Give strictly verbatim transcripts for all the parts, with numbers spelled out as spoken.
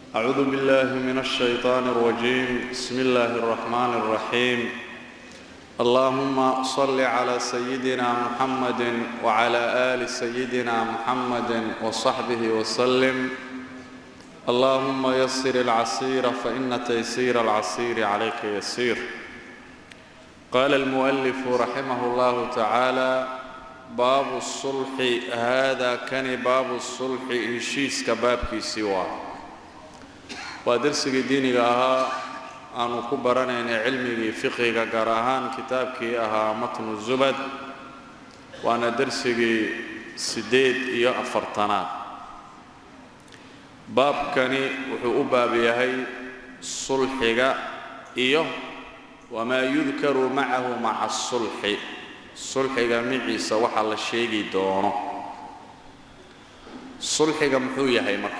أعوذ بالله من الشيطان الرجيم. بسم الله الرحمن الرحيم. اللهم صل على سيدنا محمد وعلى آل سيدنا محمد وصحبه وسلم. اللهم يسر العسير فإن تيسير العسير عليك يسير. قال المؤلف رحمه الله تعالى: باب الصلح. هذا كان باب الصلح هشيس كبابكي سوا ودرسي ديني أها أن كبرنا إن علمي فقهي كراهان كتابكي أها متن الزبد وأنا درسي سديد يا أفرطنا باب كان وحوبا بيهي صلحك إياه وما يذكر معه مع الصلح. صلحك معيسى وحل الشيء دونه. صلحك محوية هي مرة.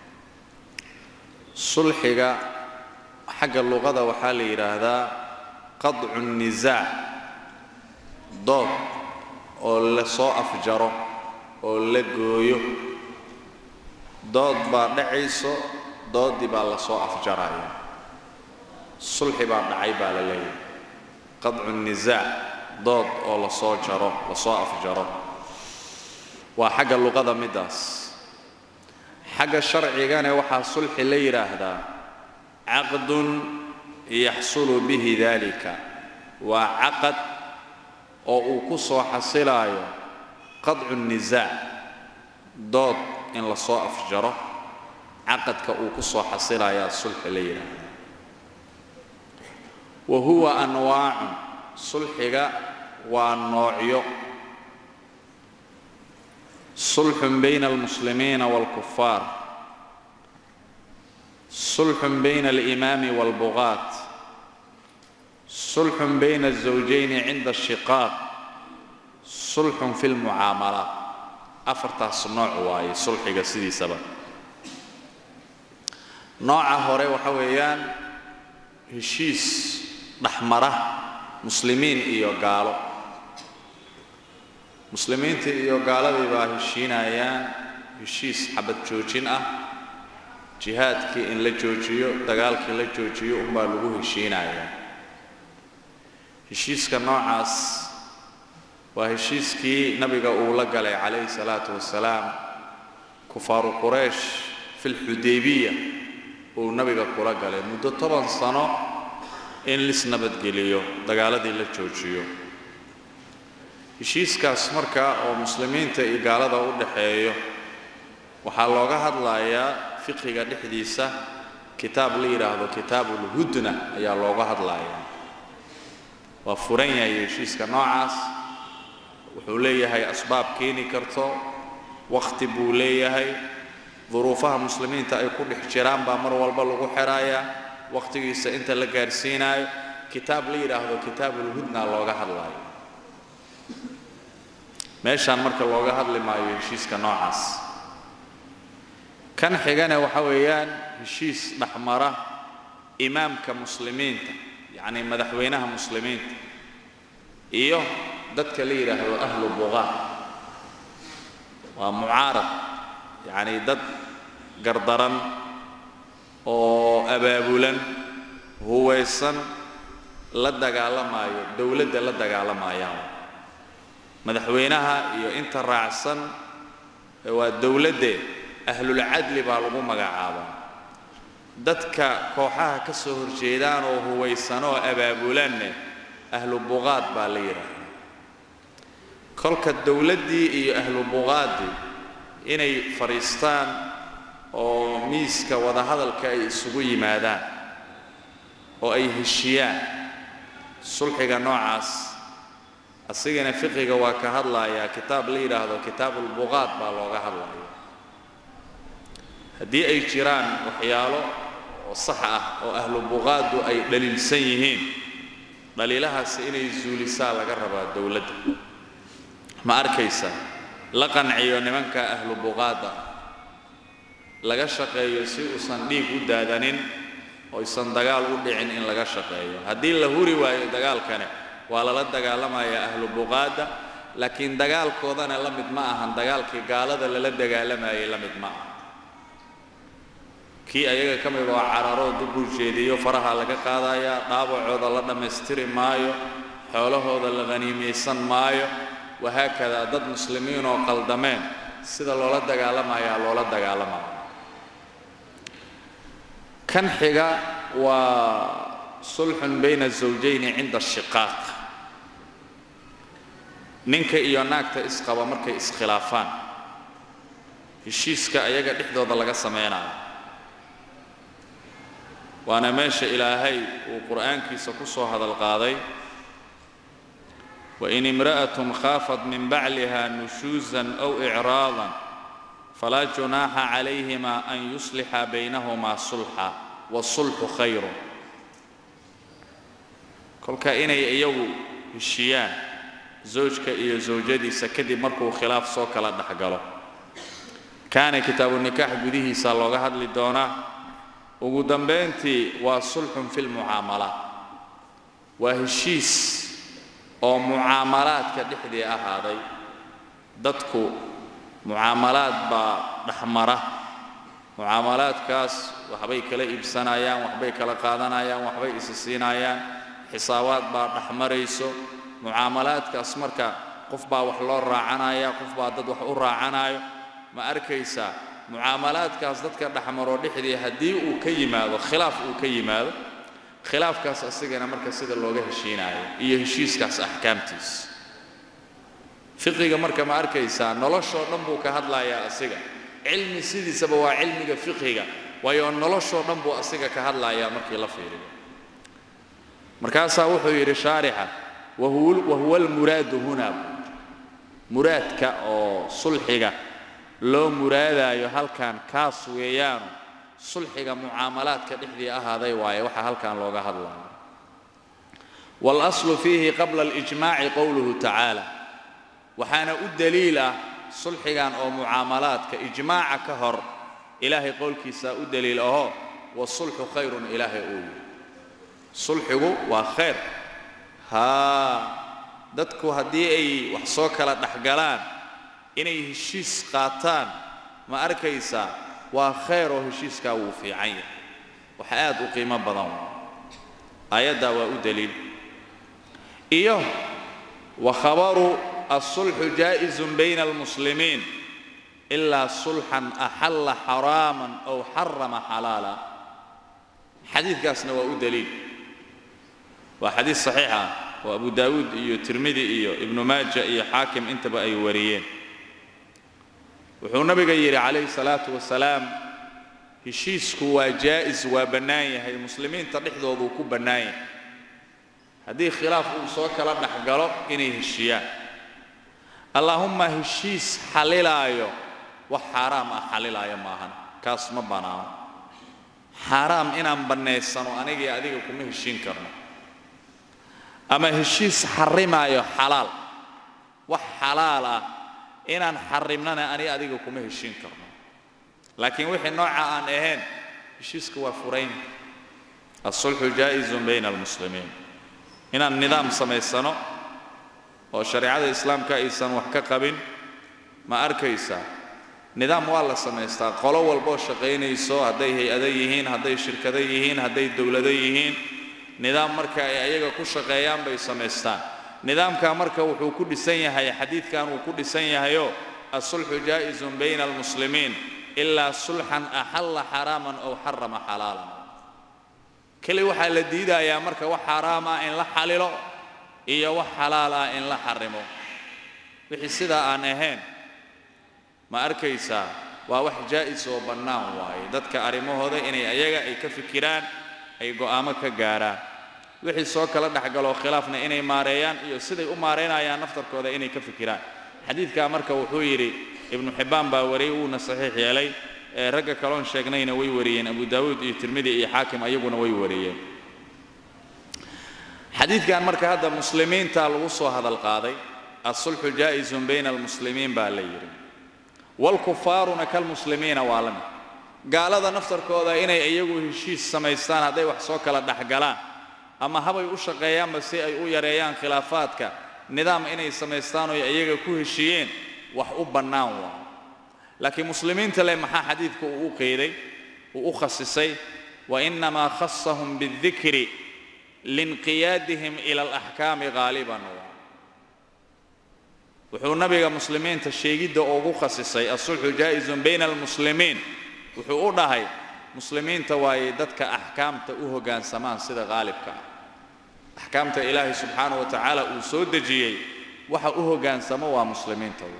صلحك حق اللغة وحالي هذا قطع النزاع ضد ولا صو أفجره ولا جويه ضد بعد عيسى ضد بالله صو أفجره. صلح بعد عيب على الليل. قطع النزاع ضد ولا صو جره ولا صو أفجره. وحق اللغة مداس. حق الشرع كان وحى صلح الليل هذا عقد يحصل به ذلك وعقد أو قصة حصلايا قطع النزاع ضد إن لصاء أفجره عقد كأقصة حصلايا صلح الليل. وهو أنواع صلحك والنوعية. صلح بين المسلمين والكفار، صلح بين الإمام والبغاة، صلح بين الزوجين عند الشقاق، صلح في المعاملة. أفرت نوع واي صلحك سيدي سبب. نوع هوري وحويان هشيس نحمره مسلمين إيو قالوا مسلمين إيو قالوا بيبا هشين أيان هشيس حبت جوجين أه جهاد كي إن لجوجيو دقال كي لجوجيو أمبا لغو هشين أيان. هشيس كنوعاس وهشيس كي نبي أولا قال عليه الصلاة والسلام كفار قريش في الحديبية ونبي أولا قال مدة طبعا سنة إن لسنا بدقليو دقالة دي لجوجيو. هشيس كاسمركا ومسلمين تي قالة دا ودحيو وحالوغا هدلايا فقهي دحديسة كتاب لي يراهدو كتاب الهدنة أيا لوغا هدلايا وفرين يا هشيس كنوعاس وحوليا هاي أسباب كيني كرتو وقت بوليا هاي ظروفها مسلمين تا يكون احترام بامر والبلغو حرايا وقت يسا انت لقارسينا كتاب لي يراهدو كتاب الهدنة لوغا هدلايا meeshaan marka looga hadli maayo heshiiska noocaas kan xigana waxa weeyaan heshiis dhaxmara imaamka muslimiinta yaani madaxweynaha muslimiinta iyo dadka la yiraahdo ahlu buqa waa mucaarad yaani dad gardaran oo abaabulan huwaysan la dagaalamayo dawladda la dagaalamayo madaxweynaha iyo inta raacsan waa dawladda ahlul adli baa lagu magacaaba. dadka kooxaha ka soo horjeedaan oo huwaysan oo abaabulan ahlu buqaad baa la yiraahdaa. kolka dawladdii iyo ahlu buqaadi inay fariistaan oo miiska wada hadalka ay isugu yimaadaan oo ay heshiyaan sulxiga noocaas asigana fiqiga waa ka hadlaaya kitaab la yiraahdo kitaabul buqaad baa looga hadlaaya. haddii ay jiraan waxyaalo oo sax ah oo ahlu buqaadu ay dhaliilsan yihiin dhaliilahaas inay zuulisaa laga rabaa dawladda. ma arkaysa la qanciyo nimanka ahlu buqaada laga shaqeeyo si uusan dhiig u daadanin oo isan dagaal u dhicin in laga shaqeeyo. haddii la huri waayo dagaalkane waa la dagaalamaya ahlu buqaada laakiin dagaalkoodana la mid ma ahan dagaalkii gaalada la dagaalamayay la mid ma aha. kii ayaga ka mid ah cararo dib u jeediyo faraha laga qaadaya dhaabacooda la dhameystiri maayo xoolahooda la qaniimeysan maayo wahaakada dad muslimiin oo qaldameen sida loola dagaalamaya loola dagaalamaya kan xiga waa sulhun bayna zawjayn inda shiqaq ninka iyo naagta isqaba markay iskhilaafaan heshiiska ayaga dhexdooda laga sameeynaa waana meesha ilaahay uu quraankiisa ku soo hadal qaaday wa in imra'atun khafat min ba'liha nushuzan aw i'radan fala junaha 'alayhima an yusliha baynahuma sulha wa sulhu khayrun kolka inay iyagu heshiyaan zawjka iyo zawjadiisa kadib markuu khilaaf soo kala dhaxgalo kaana kitaabun nikah gudihiisa looga hadli doonaa ugu dambeyntii waa sulhun fil muamalat waa heshiis oo muamalaadka dhexdii ahaaday dadku muamalaad baa dhaxmara muamalaadkaas waxbay kala iibsanayaan waxbay kala qaadanayaan waxbay isisiinayaan xisaabaad baa dhaxmarayso muamalaadkaas marka qof baa wax loo raacanaya qof baa dad wax u raacanayo ma arkaysa muamalaadkaas dadka dhaxmaro dhixdii hadii uu ka yimaado khilaaf uu ka yimaado khilaafkaas asigana marka sida looga heshiinayo iyo heshiiskaas ahkaamtiis fiqiga marka ma arkaysa nolosho dhan buu ka hadlayaa asiga cilmi sidiisaba waa cilmiga fiqiga waayo nolosho dhan buu asiga ka hadlayaa markii la fiiriyo markaas wuxuu yiri shaarixa wa huwa al-murad huna muradka oo sulhiga loo muraadayo halkan kaas weeyaan sulhiga muamalaadka dhixdii ahaaday waaye waxa halkan looga hadlayo wal aslu fihi qabla al ijma' qawluhu ta'ala waxana u daliila sulhigan oo muamalaadka ijmaaca ka hor ilaahi qowlkiisa u daliil ah wa sulhu khayrun ilaahi uu sulhigu waa khayr ha dadku hadii ay wax soo kala dhaxgalaan inay heshiis qaataan ma arkaysa waa khayr oo heshiiska uu fiican yahay waxa aad u qiimo badan ayada waa u daliil iyo wa khabaru as-sulh jaiz bayna al-muslimin illa sulhan ahalla haraman aw harrama halala hadithkaasna waa u daliil waa hadith sahiha wa Abu Daawud iyo Tirmidhi iyo Ibn Majah iyo Hakim intaba ay wariyeen wuxuu nabiga yiri calayhi salaatu wasalaam heshiisku waa jaiz waa banaan yahay muslimiinta dhexdooda ku banaan yahay hadii khilaaf uu soo kala dhaxgalo inay heshiyaan allahumma heshiis xalilaayo wax xaraam ah xalilaayo maahan kaas ma banaan xaraam inaan baneysano aniga adiga kuma heshiin karno ama heshiis xarimaayo xalaal wax xalaal ah inaan xarimnana ani adiga kuma heshiin karno laakiin wixii nooca aan ahayn heshiiska waa furayn as-sulhu jaa'izun bayna al-muslimiin inaan nidaam samaysano oo shariicada islaamka aysan wax ka qabin ma arkaysa nidaam waa la samaystaa qolo walba oo shaqeynayso haday hay'ado yihiin haday shirkado yihiin haday dawlado yihiin nidaam marka ay ayaga ku shaqeeyaan bay samaystaan nidaamka marka wuxuu ku dhisan yahay xadiidkan uu ku dhisan yahayo as-sulhu jaa'izun bayna al-muslimiin illa sulhan ahalla haraman aw harrama halalan kali waxa la diidayaa marka wax xaraam ah in la xalilo iyo wax xalaal ah in la xarimo wixii sida aan ahayn ma arkaysa waa wax jaa'iz oo bannaan waaye dadka arimahooda inay ayaga ay ka fikiraan ay go'aamo ka gaaraan wixii soo kala dhaxgalo khilaafna inay maareeyaan iyo siday u maareynayaan naftarkooda inay ka fikiraan xadiidka marka wuxuu yiri ibn Hibban baa wariyay uu na saxiix yeelay ragga kaloon sheegnayna way wariyeen Abu Daawud iyo Tirmidhi iyo Hakim ayaguna way wariyeen xadiidkan marka hadda muslimiinta lagu soo hadal qaaday as-sulhu jaa'izun bayna al-muslimiin baa la yiri wal kufaaruna kal muslimiina waalama gaalada naftarkooda inay iyagu heshiis samaystaan haday wax soo kala dhaxgalaan ama habay u shaqeeyaan si ay u yareeyaan khilaafaadka nidaam inay samaystaan oo iyaga ku heshiyeen wax u bannaan waa laakiin muslimiinta leh maxaa xadiidku uu qeeday وأخصصي وإنما خصهم بالذكر لانقيادهم إلى الأحكام غالبا وحو النبي المسلمين تشيجد أو خصصي الصلح جائز بين المسلمين وحو أدهي مسلمين توايدتك أحكام تأوه كان سمان سيدا غالبك أحكام إلهي سبحانه وتعالى أسود جيي وحوه كان سموا مسلمين تو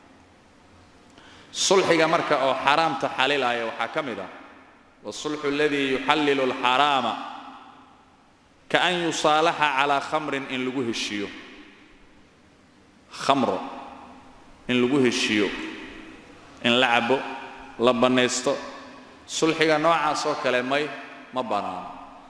الصلح مركا أو حرام تحليل آية وحكمدا والصلح الذي يحلل الحرام كأن يصالح على خمر إن لقوه الشيو خمر إن لقوه الشيو إن لعبوا لبنيستو صلحي نوعا سو كلمي ما بنان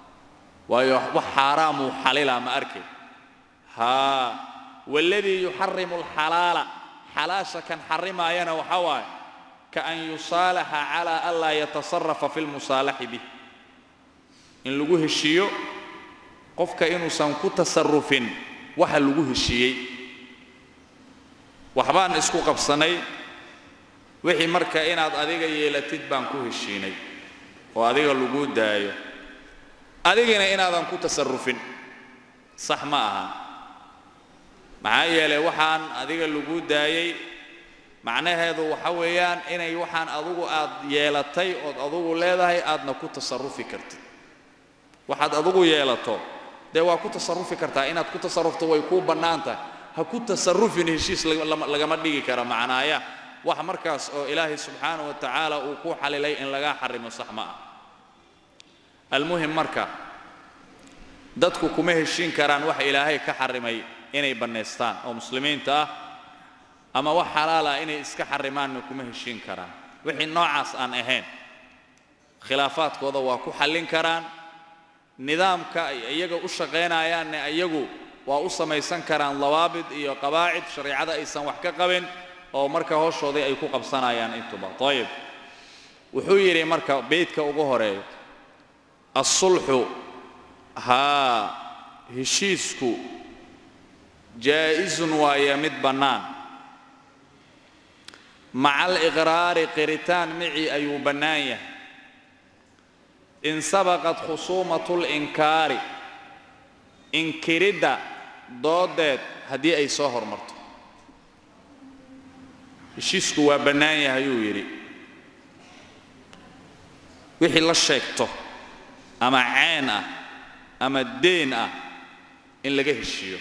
وحرام حليل ما أركي ها والذي يحرم الحلال حلاشا كان حرم أيانا وحواي كأن يصالح على ألا يتصرف في المصالح به إن لقوه الشيو قفك إنو سنكو تصرف وحا لقوه الشيء وحبان اسكو قبصاني وحي مركا إناد أديغا يلتد بانكو الشيني وأديغا لقوه دايو أديغا إناد أنكو تصرف صح معها معايا لي وحان أديغا لقوه دايي معناه هذا وحويان إني وحان أدوغو آد يلتي أدوغو ليدهي آدنا كو تصرفي كرتي waxaad adigu yeelato de waa ku tasarrufi kartaa inaad ku tasarrufto way ku banaanta ha ku tasarrufin heshiis laga ma dhigi kara macnaaya wax markaas oo ilaahi subhanahu wa ta'ala uu ku xalilay in laga xarimo sax ma ah almuhim marka dadku kuma heshiin karaan wax ilaahay ka xarimay inay baneystaan oo muslimiinta ama wax xalaala inay iska xarimaan kuma heshiin karaan wixii noocaas aan ahayn khilaafaadkooda waa ku xallin karaan nidaamka iyaga u shaqeynayaan iyagu waa u samaysan karaan lawaabid iyo qawaacid shariicada aysan wax ka qabin oo marka hooshooda ay ku qabsanayaan intuba tayib wuxuu yiri marka beedka ugu horeeyo as-sulhu ha heshiisku jaa'izun wa yamid banaan ma'a al-iqrar qiritaan mi'i ayu banaaya إن سبقت خصومة الإنكار إنكردا ضدت هدي أي صهر مرت الشيسكو وبناية هيو يري وحي الله شيكتو أما عينة أما الدينة إن لقيه الشيو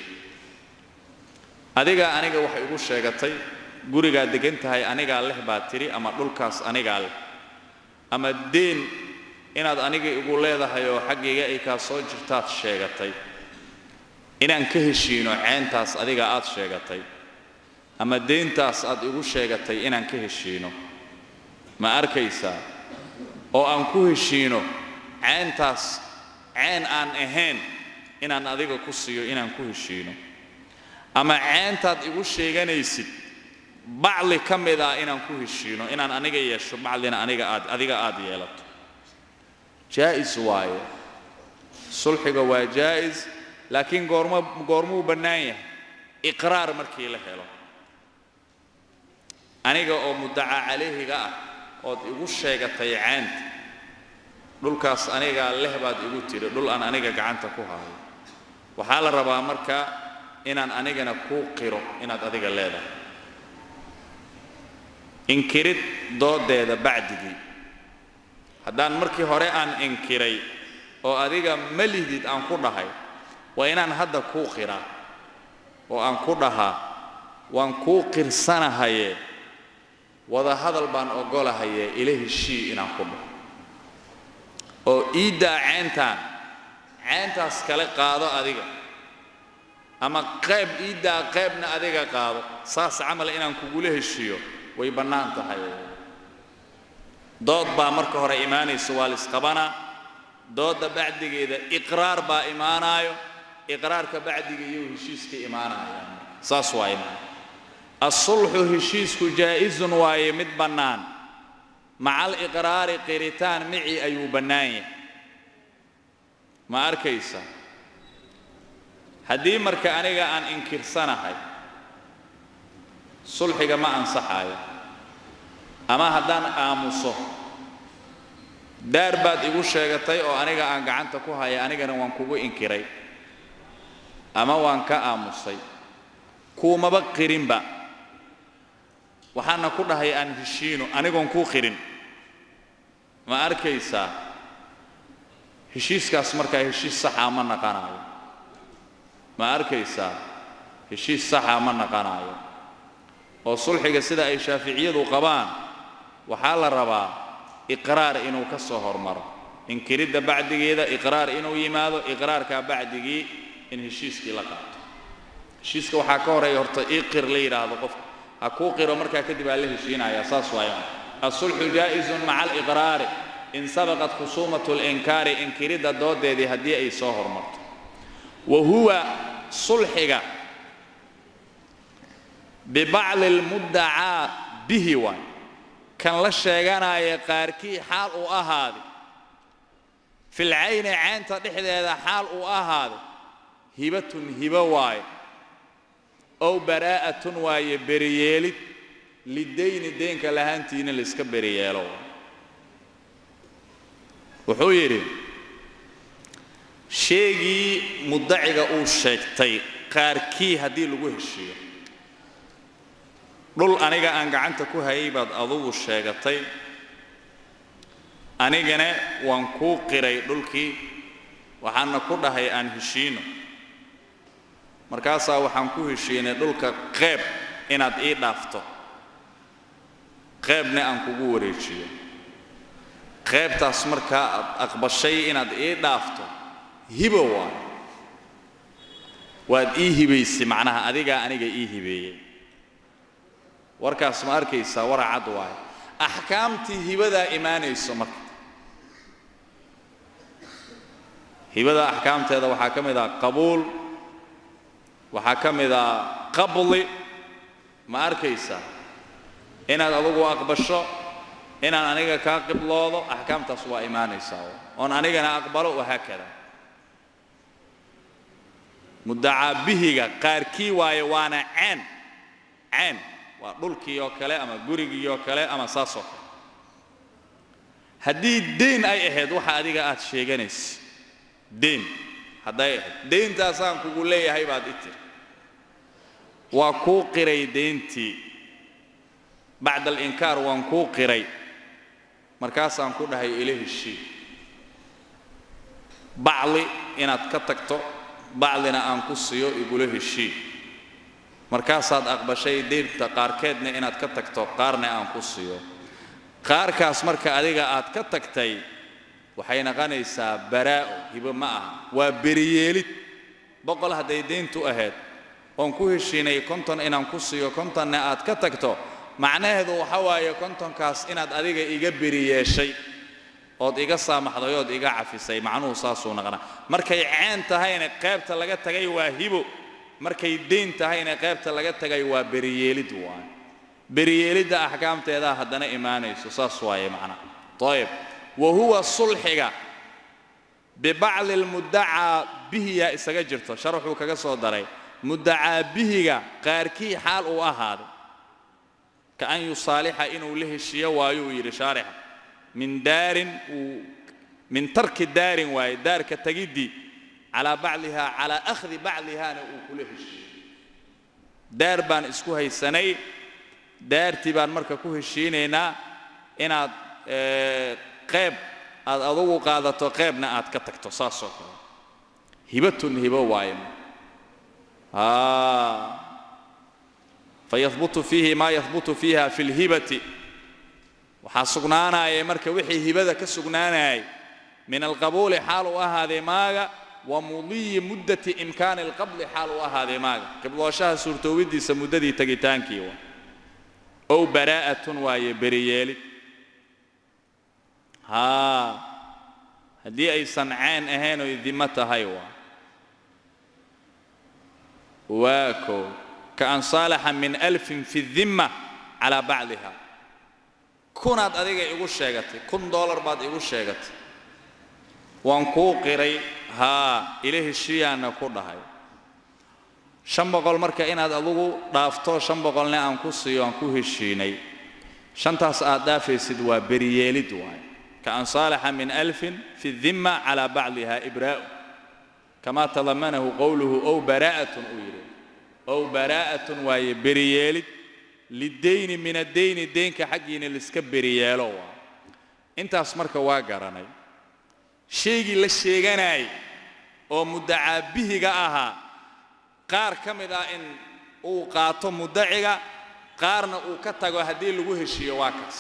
هذيك أنيقا وحي يقول شيكتي قريقا دقنت هاي أنيقا الله باتري أما دولكاس أنيقا الله أما الدين inaad aniga igu leedahay oo xaqiiga ay ka soo jirtaad sheegatay inaan ka heshiino ceentaas adiga aad sheegatay ama deentaas aad igu sheegatay inaan ka heshiino ma arkaysa oo aan ku heshiino ceentaas ceen aan ahayn inaan adiga ku siiyo inaan ku heshiino ama ceentaad igu sheeganaysid bacli kamida inaan ku heshiino inaan aniga yeesho baclina aniga aad adiga aad yeelato جائز واي صلحك وجائز لكن قرمو قرمو بنايه إقرار مركي له هلا أنا جا مدعى عليه جا أو يقول شيء كتيعانت دول كاس أنا جا له بعد يقول تير دول أنا أنا جا عنت كوها وحال الربا مركا إن أنا جا نكو قيرو إن هذا جا لهذا إن كرت ضد هذا بعد دي haddaan markii hore aan inkiray oo adiga malidid aan ku dhahay waa inaan hadda ku qiraa oo aan ku dhaha waan ku qirsanahay wada hadal baan ogolahay ilaahi shii inaan ku dhaho oo iida caantaan caantaas kale qaado adiga ama qayb iida qaybna adiga qaado saas amal inaan kugu heshiyo way banaan tahay dood baa marka hore iimaanayso waa lisqabana dooda bacdigeeda iqraar baa iimaanayo iqraarka bacdigeeyo heshiiska iimaanayo saas waa iimaan as-sulhu heshiisku jaa'izun waa mid banaan ma'a al-iqraar qiritaan mi'i ayu banaaya ma arkaysa hadii marka aniga aan inkirsanahay sulhiga ma ansaxayo ama haddaan aamuso دار باد إيقو شيغتاي أو أنيغا أن غعنتا كو هايا أنيغا وان كوغو إنكيراي أما وان كا آموساي كو مبا قيرين با waxaana ku dhahay aan heshiino anigoon ku qirin ma arkaysa heshiiskaas markaa heshiis sax ah ma naqanayo ma arkaysa heshiis sax ah ma naqanayo oo sulxiga sida ay shaafiiciyadu qabaan waxa la rabaa iqraar inuu ka soo hormaro in kirida bacdigeeda iqraar inuu yimaado iqraarka bacdigii in heshiiskii la qaato heshiiska waxa ka horeeya horta iqir la yiraahdo qof أكو قيرو مركا كدب عليه الشينا يا أساس ويا الصلح جائز مع الإقرار إن سبقت خصومة الإنكار إن كريد الدود دي هدي أي صهر مرت وهو صلح ببعض المدعى به وان كان لشيغانا يقاركي حال أهاد في العين عين تضحي هذا حال أهاد هبة هبة واي أو براءة واي بريالي للدين دين كلهانتين اللي اسك بريالو وحويري شيء مدعي أو شيء قاركي هدي لجوه الشيء رول أنيجا أنجا عنك كوهاي بعد أضو الشيء طيب أنيجا وانكو قري رولكي وحنا كلها هي أنهشينه markaasa waxaan ku heshiinay dhulka qeyb inaad ii dhaafto qeybna aan kugu wareejiyo qeybtaas markaa aad aqbashay inaad ii dhaafto hibo waa waad ii hibaysay macnaha adiga aniga ii hibeeyay warkaas ma arkaysaa waracad waay ahkaamtii hibada iimaanayso marka hibada ahkaamteeda waxaa ka mid ah qabuul waxaa ka mid ah qabli ma arkaysa inaad adigu aqbasho inaan aniga ka qibloodo ahkaamtaas waa iimaanaysaa oo anigana aqbalo waxa kada muddaca bihiga qaarkii waaye waana aan aan waa dhulkii oo kale ama gurigii oo kale ama saaso haddii deen ay ahayd waxa adiga aad sheeganaysid deen هذا دين تاسان كقول لي هاي بعد إتر وكو قري دينتي بعد الإنكار وانكو قري مركز أنكو ده إليه الشيء بعلي إن أتكتكتو بعلنا أنكو سيو يقوله الشيء مركز صاد أقبل شيء دين تقاركدنا إن أتكتكتو قارنا أنكو سيو قاركاس مركز أديك أتكتكتي وحين غنيسا براء يبقى معها وبريالي بقول هذا دين تؤهد أنكوه الشيني كنتن إن أنكسي وكنتن نأت كتكتو معناه هذا حواي كنتن كاس إن أدريج إيجا بريال شيء أو إيجا سامح ضيود إيجا عفيسي معناه صاصو نغنا مركي عين تهين قابت لقت تجي وهيبو مركي دين تهين قابت لقت تجي وبريالي دوان بريالي ده أحكام تهذا هدنا إيماني صاصو واي معنا طيب وهو الصلح ببعض المدعى به يا إسجرته شرحه كجسوا دري مدعى به قاركي حال وأهاد كأن يصالح إنه له الشيء ويوير شارح من دار من ترك الدار ودار كتجدي على بعضها على أخذ بعضها وكله الشيء دار بان اسكوها السنة دار تبان مركا كوه الشيء هنا إن اه قيب أضو قادة قيبنا أتكتك تصاصك هبة هبة وايم آه فيثبت فيه ما يثبت فيها في الهبة وحاسقنانا يا مركب وحي هبة كسقنانا من القبول حال وهذا ماغا ومضي مدة إمكان القبل حال وهذا ماغا قبل وشاه سورة ودي سمددي تجتانكي أو براءة واي بريالي ها هدي أي صنعان أهانو ذمتها هيوا واكو كأن صالحا من ألف في الذمة على بعضها كونت أديك يقول شيغتي كون دولار بعد يقول شيغتي وانكو قري ها إليه الشيء أن نقول هاي شن بقول مركا إن هذا لغو رافتو شن بقولنا أنكو سيو أنكو هالشيني شن تاس أدافع سدوا بريالي دواي كأن صالح من ألف في الذمة على بعضها إبراء كما تضمنه قوله أو براءة أويره أو براءة واي بريالد للدين من الدين الدين كحقين اللي سكب بريالو انت اسمرك واقراني شيء للشيغاناي oo muddaca bihiga aha qaar kamida in uu qaato muddaciga qaarna uu ka tago hadii lagu heshiyo waa kaas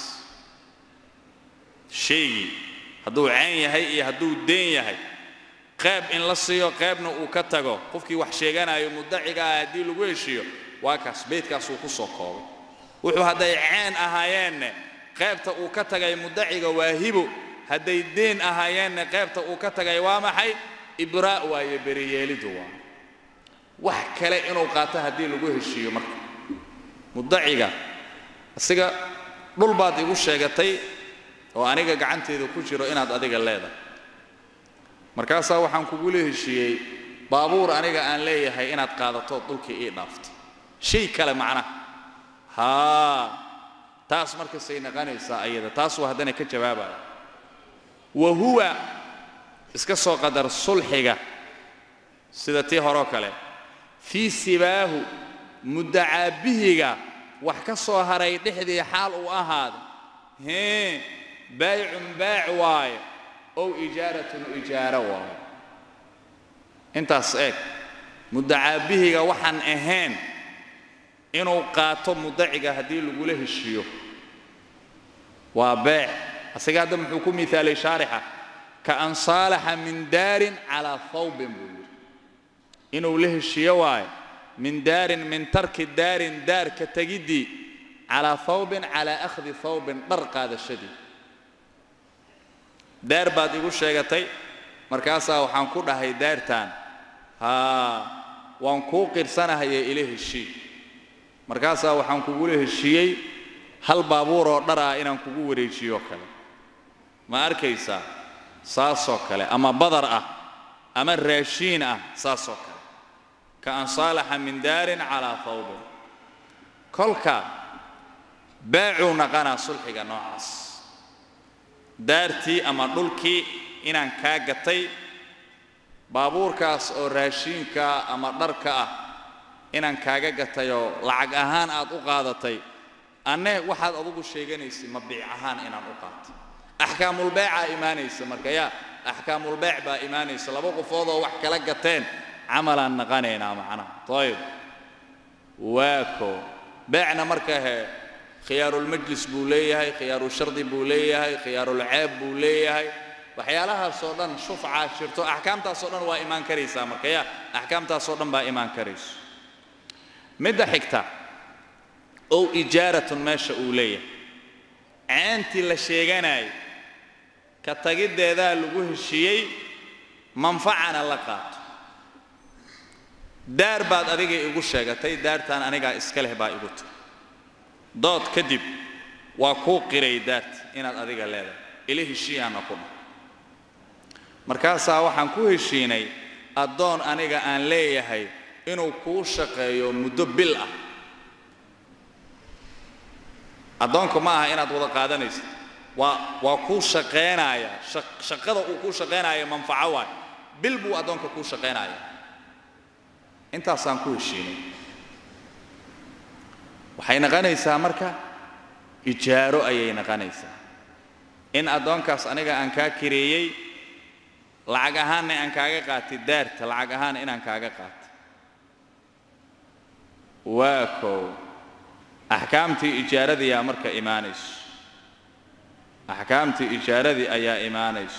shay haduu caan yahay iyo haduu deen yahay qayb in la siiyo qaybna uu ka tago qofkii wax sheeganayo muddaciga hadii lagu heshiyo waa kaas beedkaas uu ku soo koobay wuxuu haday caan ahaayeen qaybta uu ka tagay muddaciga waahibo haday deen ahaayeen qaybta uu ka tagay waa maxay إبراء ويبريالدوا وحكلا إنه قاتها دي لجوه الشيء مرة مدعية السجا دول بعض يقول شيء وأنا جا عنتي ذو كشرو إن هذا أديك الليلة مركز سوا حنقوله الشيء بابور أنا جا أن ليه هاي إن هذا دول كي نفط شيء كلام معنا ها تاس مركز سينا غني سايدة تاس وهذا كجوابه وهو iska soo qadar sulxiga sida tii hore kale fi sibahu mudaabihiga wax ka soo haray dhixdii xaal uu ahaad he bay'un bay' waay oo ijaaratu ijaara waay intaas eeg mudaabihiga waxan ahayn inuu qaato mudaaciga hadii lagu la heshiyo waa bay' asiga hadda muxuu ku miisaalay sharixa كأن صالح من دار على ثوب إنه له الشيواي من دار من ترك الدار دار كتجدي على ثوب على أخذ ثوب برق هذا الشديد دار بعد يقول شيء مركزها وحنقولها هي دار تان ها وانكوقر سنة هي إليه الشيء مركزها وحنقوله الشيء هل بابور درا إن نقوله الشيء وكله ما أركيسا ساسو كله أما بدر أه أما الراشين أه ساسو كله كأن صالح من دار على ثوب كلك باعوا نقنا صلحك نوعس دارتي أما دولكي إن كاجتي بابور كاس أو راشين كا أما درك أه إن كاجتيو لعج أهان أتوقعتي أنا واحد أبوك الشيء جنسي مبيع أهان إن أتوقعت أحكام البيع إيماني سمركيا أحكام البيع بإيماني سلبوق فوضى وحكى لقتين عملا نغنينا معنا طيب واكو بيعنا مركه خيار المجلس بوليه خيار الشرط بوليه خيار العيب بوليه وحيالها صودن شوف عاشرته أحكامتها صودن وإيمان كريس مركيا أحكامتها صودن بإيمان كريس مدى حكتا أو إجارة ماشى أولية أنت لشيغاناي كتجد ذا لجوه الشيء منفعنا لقات دار بعد أديك يقول شيء تي دار تان أنا جا إسكاله با يقول ضاد كذب وكو قري دات إن أديك الليلة إليه الشيء أنا قم مركز واحد كوه الشيء ناي أدون أنا جا أن ليه هاي إنه كوشق يوم مدبلة أدونكم معها إن أتوضع قادنيس وكوش شقينايا شقده وكوش شقينايا منفعة واي بلبو أدونك كوش شقينايا أنت أصلاً كوشيني وحين غنيسا مركا إجارو أيين غنيسا إن أدونك أصلاً أنكا كريي لعجهان أنكا قات دارت لعجهان إن أنكا قات واكو أحكامتي إجارتي يا مركا إيمانيش أحكامتي إجارتي أيا إيمانيش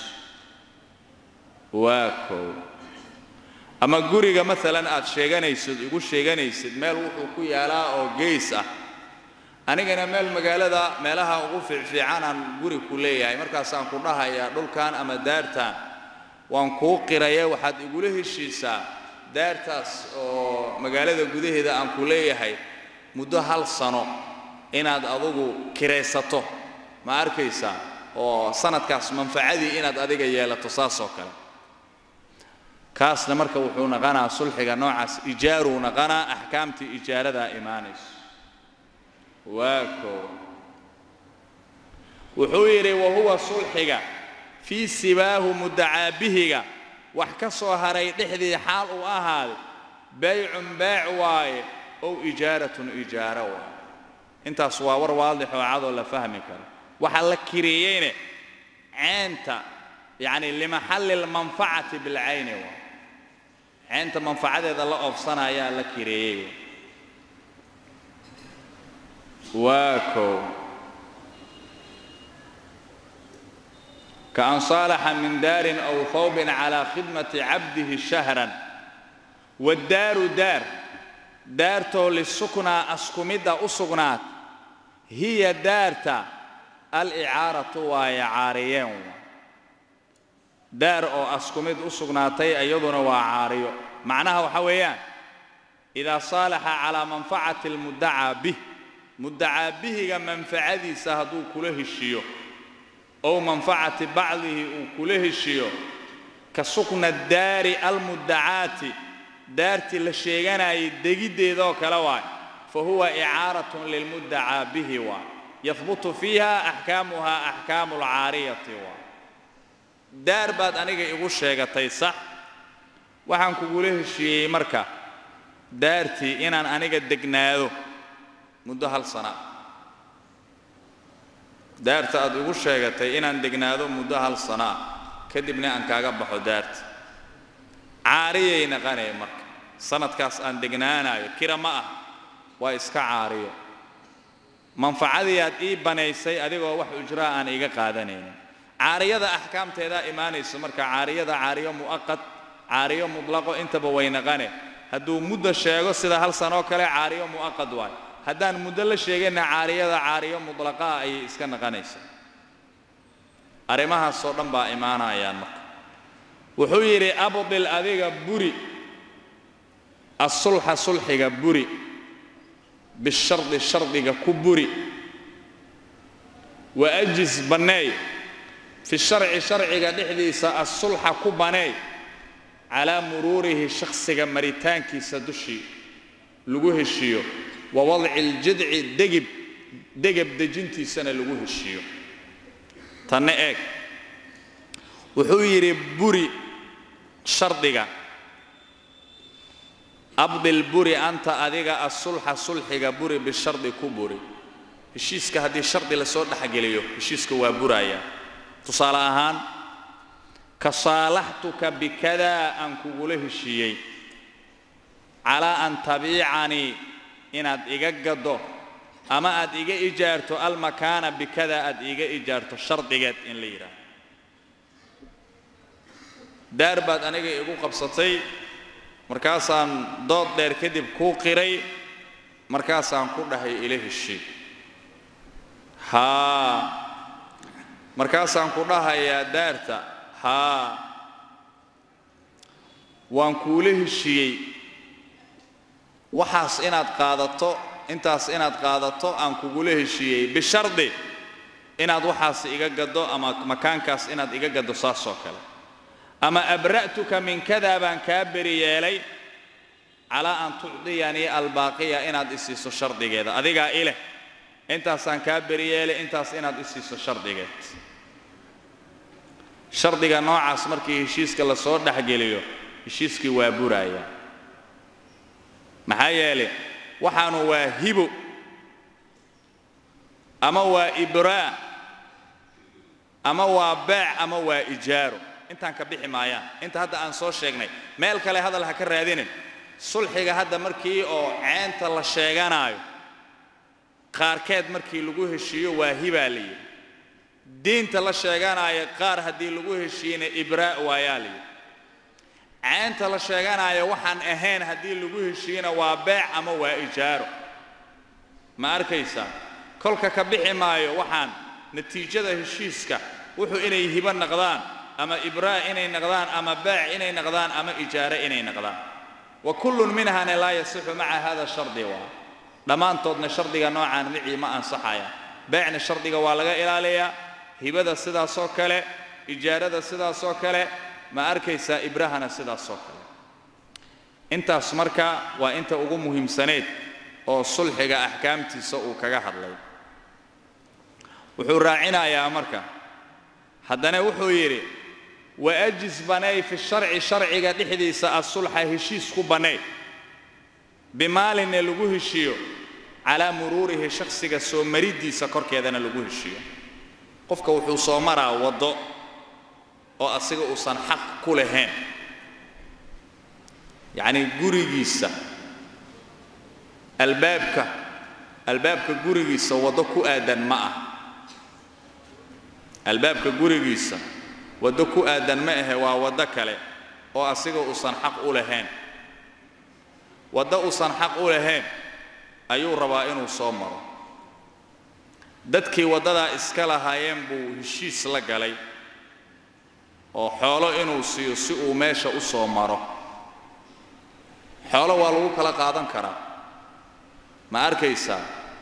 واكو أما قريقة مثلا أتشيغانيسد يقول شيغانيسد ميل وحوكو يالا أو جيسة أنا كنا ميل مقالة دا ميلها وقفع في عانا قري كلية مركا سانقرناها يا دول كان أما دارتان وانكو قرايا وحد يقوله الشيسة دارتاس أو مقالة قده دا أن كلية هاي muddo hal sano inaad adigu kireysato ma arkaysa oo sanadkaas manfaacadii inaad adiga yeelato saasoo kale kaasna marka wuxuu naqanaa sulxiga noocaas ijaaru naqanaa ahkaamtii ijaarada iimaanays waako wuxuu yiri wa huwa sulxiga في سباه مدعى به وحكسوا هري دحدي حال وأهال بيع باع واي أو إجارة إجارة واي انت صواور واضح وعاد ولا فهمك وحلك كريين عينتا يعني لمحل المنفعة بالعين واي عينتا منفعة إذا الله أفصنا يا لك كريين واكو كأن صالح من دار أو ثوب على خدمة عبده شهرا والدار دار دارتو للسكنى أسكمدة أسقنات هي دارتا الإعارة وهي عاريين دار أو أسكمد أسقناتي أيضا وعاريو معناها وحويان إذا صالح على منفعة المدعى به مدعى به منفعة سهدو كله الشيوخ أو منفعة بعضه وكله الشيوخ كسكن الدار المدعات دارتي للشيغانا يدقيد ذو كلواي فهو إعارة للمدعى به واي يثبت فيها أحكامها أحكام العارية واي دار بعد أنيق يقول شيغتي صح وحن كقوله الشيء مركا دارتي إن أنيق دقناذو مدة هالسنة دارت أدوغو شيغتي إن دقناذو مدة هالسنة كدبنا أن كاقبحو دارت عارية نغاني مركا سنة كاس أن دقنانا كرماء وإسكا عارية منفعة إي بنيسي أدوغو وح إجراء أن إيقا قادنين عارية ذا أحكام تيدا إيماني سمركا عارية ذا عارية مؤقت عارية مطلقو انت بوين غاني هدو مدة شيغو سيدا هالسنة كالي عارية مؤقت واي هدان مدة شيغينا عارية ذا عارية مطلقة أي إسكا نغانيسي أريماها الصورن با إيمانا أيان مركا وحويري أبضل أذيغ بوري الصلح صلحيغ بوري بالشرط الشرطيغ كبوري وأجز بناي في الشرع شرعيغ دحديس الصلح كبناي على مروره شخصيغ مريتانكي سدشي لغوه الشيو ووضع الجدع دقب دقب دجنتي سنة لغوه الشيو تنائك وحويري بوري شرطيغ أبضل بوري أنت أذيغ الصلح صلحيغ بوري بالشرط كبوري الشيسك هذه الشرط لسود حقليو الشيسك وابورايا تصالحان كصالحتك بكذا أن كقوله الشيء على أن تبيعني إن أديجدو أما أديج إجارته المكان بكذا أديج إجارته الشرط جت إن ليرة دار بعد أنا يقول قبصتي مركزاً ضد دير كذب كوقري مركزاً كله إليه الشيء ها مركزاً كلها يا دارتا ها وان كوله الشيء وحاس إناد قادته انتاس إناد قادته أن كوله الشيء بالشرط إناد وحاس إيجادو أما مكان كاس إناد إيجادو صاصو كلا أما أبرأتك من كذا بان كابري يلي على أن تعطيني الباقية إناد إسيسو شرط جدا أذيقا إله انتاس أن كابري يلي انتاس إناد إسيسو شرط جدا شرطيغا نوعاس markii heshiiska la soo dhaxgeliyo heshiiskii waa buraaya maxaa yeelay waxaanu waa hibo ama waa ibraa ama waa baac ama waa ijaaro intaan ka bixi maayaan inta hadda aan soo sheegnay meel kale hadal ha ka raadinin sulxiga hadda markii oo ceenta la sheeganayo qaarkeed markii lagu heshiiyo waa hibaaliye دين تلا شجعنا يا قار هدي لجوه الشين إبراء ويالي عين تلا شجعنا يا وحن أهين هدي لجوه الشين وبيع أما وإيجار ما أركيسا كل كبيع ما يا وحن نتيجة الشيسكا وحو إني هبا نقدان أما إبراء إني نقدان أما بيع إني نقدان أما إيجار إني نقدان وكل منها لا يصح مع هذا الشرط وا لما أنتظر الشرط نوعا معي ما أنصحها بيعنا الشرط والغا إلى هبدا سدا سوكله إجارة سدا سوكله ما أركيسا إبراهنا سدا سوكله أنت أسمرك وأنت أقوم مهم سنة أو صلحك أحكام تسوء كجهر لي وحراعنا يا أمرك haddana wuxuu yidhi waajis banay fi sharci sharciga dhexdiisa asulxa heshiis ku banay bimaalin lagu heshiyo calaa muruurihi shakhsiga soo maridiisa korkeedana lagu heshiyo qofka wuxuu soo maraa wado oo asiga uusan xaq ku lahayn yacni gurigiisa albaabka albaabka gurigiisa wado ku aadan ma ah albaabka gurigiisa wado ku aadan ma ahe waa wado kale oo asiga uusan xaq u lahayn wado uusan xaq u lahayn ayuu rabaa inuu soo maro dadkii wadada iska lahaayeen buu heshiis la galay oo xoolo inuu siiyo si uu meesha u soo maro xoolo waa lagu kala qaadan karaa ma arkaysaa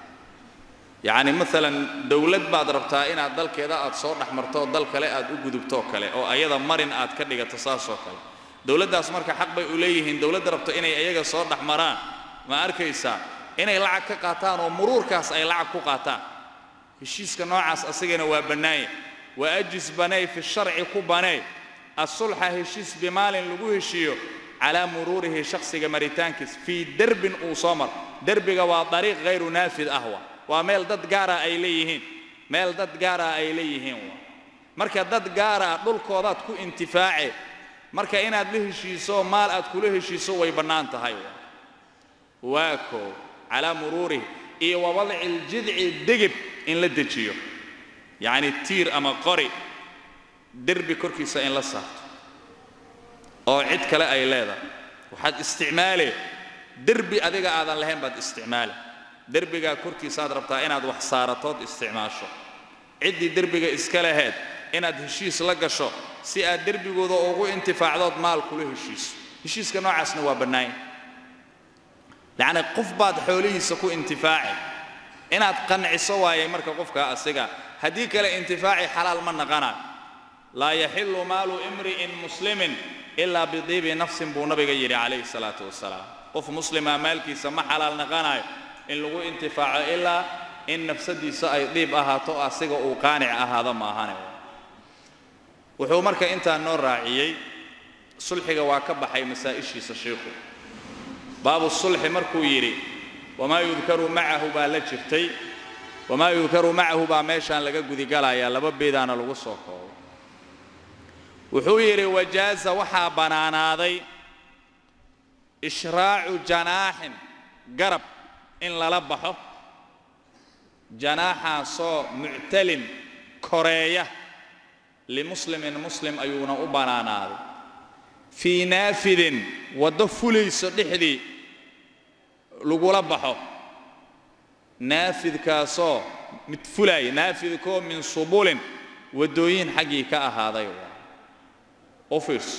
yacni maalan dawlad baad rabtaa inaad dalkeeda aad soo dhex marto dal kale aad u gudubto kale oo ayada marin aad ka dhigato saasoo kale dawladdaas marka xaq bay u leeyihiin dawladda rabto inay ayaga soo dhex maraan ma arkaysaa inay lacag ka qaataan oo muruurkaas ay lacag ku qaataan heshiiska noocaas asigana waa bannaaya waajis banay fi sharci ku banay asulxa heshiis bimaalin lagu heshiiyo calaa muruurihi shakhsiga maritaankiis fii derbin uu soo mar derbiga waa dariiq hayru naafid ahwa waa meel dad gaara ay leeyihiin meel dad gaara ay leeyihiin marka dad gaara dhulkoodaad ku intifaace marka inaad la heshiiso maal aad kula heshiiso way bannaan tahay waako calaa muruurihi iyo wawadci aljidci degib in la dejiyo yacni tiir ama qori derbi korkiisa in la saarto oo cid kale ay leedahay waxaad isticmaale derbi adiga aadan lahayn baad isticmaale derbigaa korkiisaad rabtaa inaad wax saaratood isticmaasho ciddii derbiga iska lahayd inaad heshiis la gasho si aad derbigooda ugu intifaacdood maal kula heshiiso heshiiska noocaasna waa bannaan yacni qof baad xoolihiisa ku intifaaci inaad qanciso waayay marka qofka asiga haddii kale intifaaci xalaal ma naqanayo laa yaxillu maalu imri'in muslimin ilaa bidiibi nafsin buu nabiga yidhi calayhi salaatu wasalaam qof muslima maalkiisa ma xalaal naqanayo in lagu intifaaco ilaa in nafsadiisa ay diib ahaato asiga uu qaanic ahaado ma ahane wuxuu marka intaa noo raaciyey sulxiga waa ka baxay masaa'ishiisa sheekhu baabu sulxi markuu yidhi wamaa yudkaru macahu baa la jirtay wamaa yudkaru macahu baa meeshaan laga gudigalayaa laba beedaana lagu soo koobo wuxuu yidhi wajaaza waxaa bannaanaaday ishraacu janaaxin garab in lala baxo janaaxaasoo muctalin koreeya limuslimin muslim ayuuna u bannaanaaday fii naafidin waddo fulayso dhexdii lagula baxo naafidkaasoo mid fulaya naafidkoo min subulin waddooyin xaggii ka ahaaday u fiirso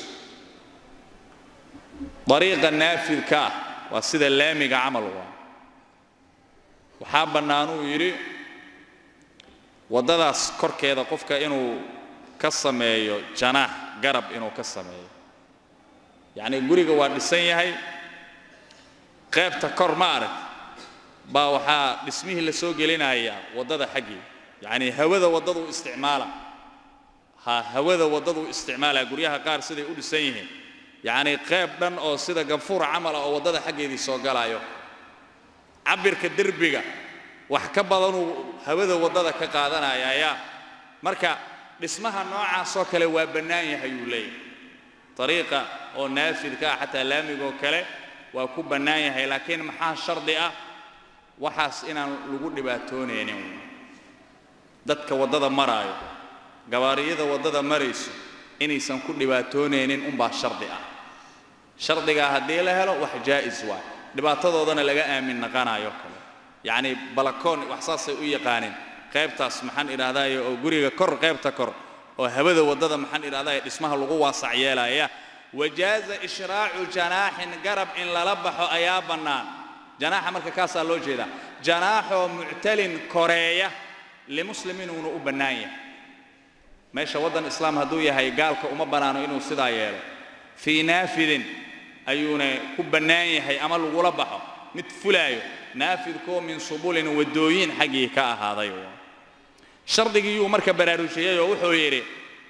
dariiqa naafidka ah waa sida laamiga camal waa waxaa bannaanuu yidhi waddadaas korkeeda qofka inuu ka sameeyo janaax garab inuu ka sameeyo yacni guriga waa dhisan yahay qaybta kor ma arag baa waxaa dhismihii la soo gelinayaa waddada xaggii yacni hawada waddadu isticmaala ha hawada waddadu isticmaala guryaha qaar siday u dhisan yihiin yacni qayb dhan oo sida ganfuur camal ah oo waddada xaggeedii soo galaayo cabirka derbiga wax ka badanuu hawada waddada ka qaadanaya yaa marka dhismaha noocaasoo kale waa bannaan yahay uu leeyahay dariiqa oo naafidka ah xataa laamigoo kale waa ku bannaan yahay laakiin maxaa shardi ah waxaas inaan lagu dhibaatoonaynin dadka waddada maraayo gawaariyada waddada marayso inaysan ku dhibaatoonaynin unbaa shardi ah shardigaa haddii la helo wax jaa'is waa dhibaatadoodana laga aamin naqanayo kale yacni balakoon wax saasay u yaqaaneen qaybtaas maxaan idhahdaaye oo guriga kor qaybta kor oo hawada waddada maxaan idhahdaaye dhismaha lagu waasac yeelaya wajaaza ishraacu janaaxin garab in lala baxo ayaa bannaan janaaxa marka kaasaa loo jeedaa janaaxoo muctalin koreeya limuslimiin uuna u bannaan yahay meesha waddan islaam hadduu yahay gaalka uma bannaano inuu sidaa yeelo fii naafidin ayuuna ku bannaan yahay ama lagula baxo mid fulaayo naafidkoo min subulin waddooyin xaggii ka ahaaday shardigiyuu marka baraarujiyey oo wuxuu yidhi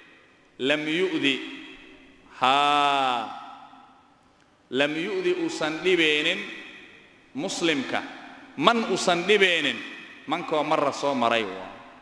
لم يؤذي ها لم يؤذي أصندبين مسلمك من أصندبين منكو مرة صو مريوا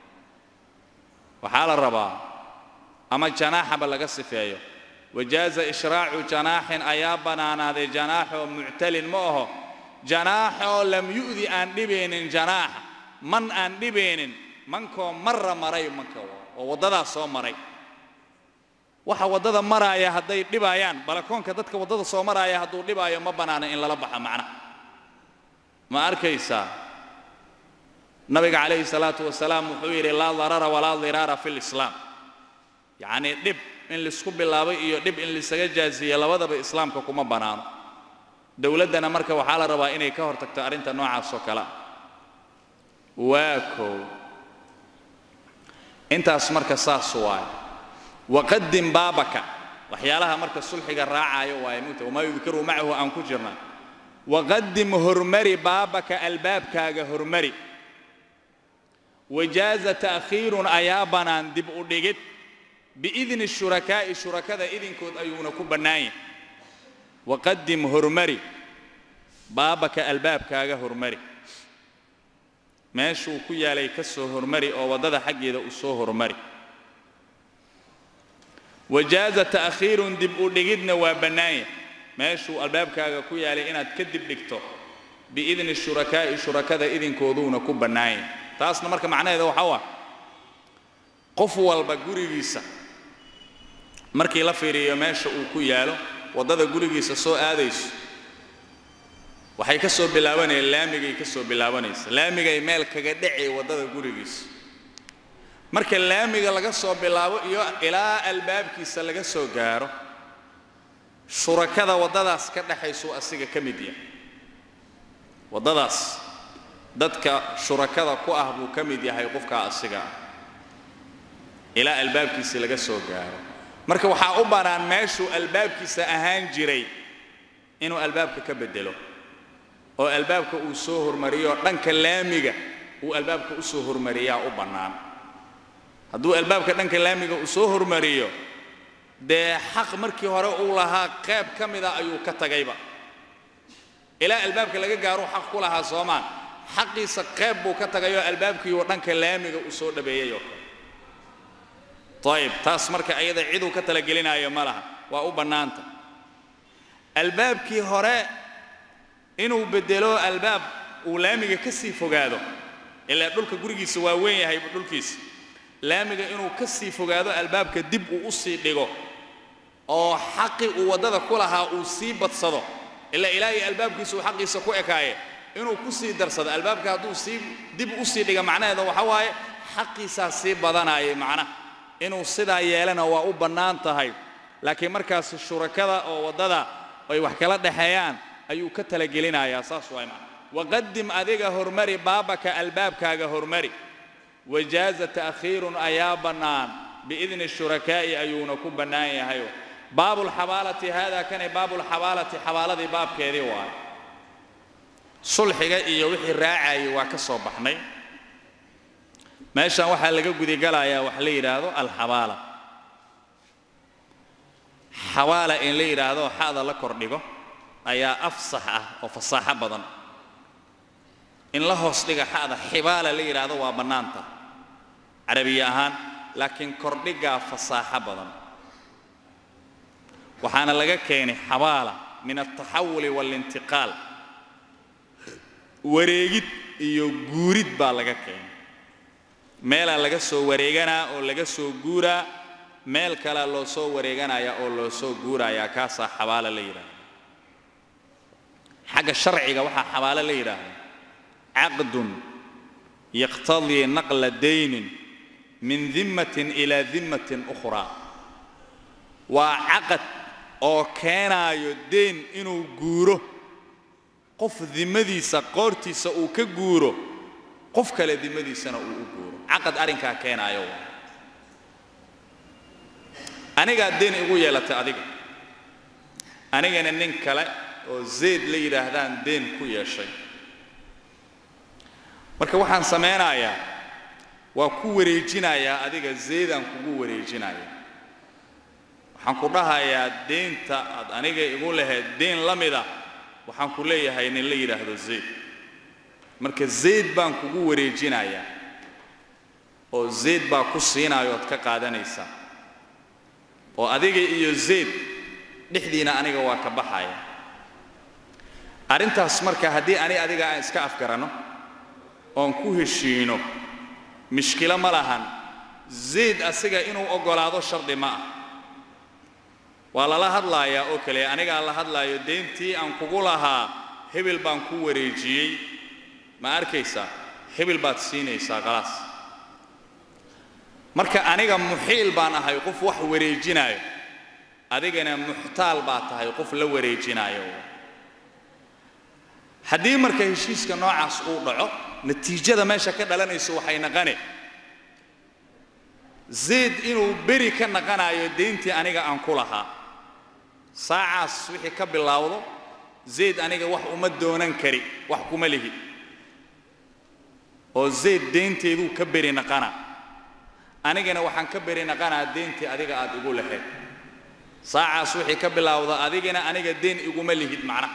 وحال الربا أما جناح بلغس فيه وجاز إشراع جناح أيابنا هذا جناح معتل موه جناح لم يؤذي أن دبين جناح من أن دبين منكو مرة مري منكو ووضدا صو مري waxa wadada maraya haday dhibayaan balakoonka dadka wadada soo maraya haduu dhibayo ma banaana in la labaxa macna ma arkaysa nabiga kaleey salaatu wasalaam wuxuu yiri la darara wala dirara fil islam yaani dib in la isku bilaabay iyo dib in la isaga jaaziyo labadaba islaamka kuma banaano dawladana marka waxa la rabaa inay ka hortagto arinta noocaas oo kala waako intaas marka saas waay وقدم بابك وحيالها مركز صلحك الراعي ويموت وما يذكروا معه أن كجرنا وقدم هرمري بابك الباب كاغ هرمري وجاز تأخير أيابنا دبؤ ديجت بإذن الشركاء الشركاء إذن كود أيون كبناي وقدم هرمري بابك الباب كاغ هرمري ماشو كويا ليكسو هرمري أو وضد حقي ذا أسو هرمري وجاز تأخير دب دقيدنا وبناية ماشو الباب كاغا كويا لي إنها تكدب دكتور بإذن الشركاء الشركاء ذا إذن كودونا كوبناية تاسنا مركا معناه ذا وحوا قفوا البقوري جيسا مركي لفيري ماشو كويا له وضد قوري جيسا سو آديس وحي كسو بلاواني اللامي كسو بلاواني اللامي مال كغدعي وضد قوري جيسا marka laamiga laga soo bilaabo iyo ilaa albaabkiisa laga soo gaaro shurakada wadadaas ka dhaxayso asiga kamid yahay wadadaas dadka shurakada ku ah buu kamid yahay qofka asiga ilaa albaabkiisa laga soo gaaro marka waxa u banaan meeshu albaabkiisa ahaan jiray inuu albaabka ka bedelo oo albaabka uu soo hormariyo dhanka laamiga uu albaabka u soo hormariyaa u banaan hadduu albaabka dhanka laamiga uu soo hormariyo de xaq markii hore uu lahaa qayb kamida ayuu ka tagayba ilaa albaabka laga gaaro xaq ku lahaa Soomaan xaqiisa qayb buu ka tagayo albaabkii oo dhanka laamiga uu soo dhabeeyayo طيب taas marka ayada cid uu ka tala gelinayo malaha waa u banaanta albaabkii hore inuu bedelo albaab uu laamiga ka sii fogaado ilaa dhulka gurigiisa waa weyn yahay dhulkiisa laamiga inuu ka sii fogaado albaabka dib uu u sii dhigo oo xaqi uu wadada ku lahaa uu sii badsado ila ilaahay albaabkiisu xaqiisa ku ekaaye inuu ku sii darsado albaabka haduu sii dib u sii dhiga macnaheedu waxa waaye xaqiisa sii badanaayay macna inuu sida yeelana waa u banaan tahay laakiin markaas shurakada oo wadada ay wax kala dhaxayaan ayuu ka tala gelinayaa saas way macna waqaddim adiga hormari baabaka albaabkaaga hormari وجاز تأخير أيابنا بإذن الشركاء أيون كبناي هايو باب الحوالة هذا كان باب الحوالة حوالة باب كذي واي صلح جاي يوحي الراعي وكسر بحني ماشى واحد لقى جودي قال يا وحلي هذا الحوالة حوالة إن لي هذا هذا لكر ديجو أيا أفصح وفصاحة بدن إن له صدق هذا حوالة لي هذا وبنانته عربية هان لكن كردقة فصاحة بدن وحانا لقى كيني حوالة من التحول والانتقال وريجت iyo guurid baa laga keenay meel laga soo wareegana oo laga soo guura meel kale loo soo wareeganaya oo loo soo guuraya ka sax xawaala la yiraahdo xaga sharciga waxa xawaala la yiraahdo aqd yaqtadi naql dayn min dhimmatin ila dhimmatin ukhra wa aqd oo keenayo dayn inuu guuro qof dhimadiisa qoortiisa uu ka guuro qof kale dhimadiisana uu u guuro aqad arinka keenayo aniga dayn igu yeelata adiga anigana nin kale oo zeed la yiraahdaan dayn ku yeeshay marka waxaan sameynayaa waa ku wareejinayaa adiga zeedan kugu wareejinayaa waxaan ku dhahayaa deynta aad aniga igu lahayd deyn la mida waxaan ku leeyahay in la yiraahdo Zayd marka Zayd baan kugu wareejinayaa oo Zayd baa ku siinayo ad ka qaadanaysaa oo adiga iyo Zayd dhixdiina aniga waa ka baxaya arintaas marka hadii ani adiga aan iska afgarano oon ku heshiino mishkila ma lahan Zayd asiga inuu ogolaado shardi ma ah wala la hadlaaya oo kale aniga la hadlaayo deyntii aan kugu lahaa hebel baan ku wareejiyay ma arkaysa hebel baad siinaysaa qalaas marka aniga muxiil baan ahay qof wax wareejinayo adigana muxtaal baa tahay qof la wareejinayo hadii marka heshiiska noocaas uu dhaco natiijada meesha ka dhalanayso waxay naqane Zayd inuu beri ka naqanayo deyntii aniga aan ku lahaa saacaas wixii ka bilaawdo Zayd aniga wax uma doonan kari wax kuma lihi oo Zayd deynteedu ka beri naqana anigana waxaan ka beri naqanaa deyntii adiga aad igu lahayd saacaas wixii ka bilaawdo adigana aniga deyn iguma lihid macna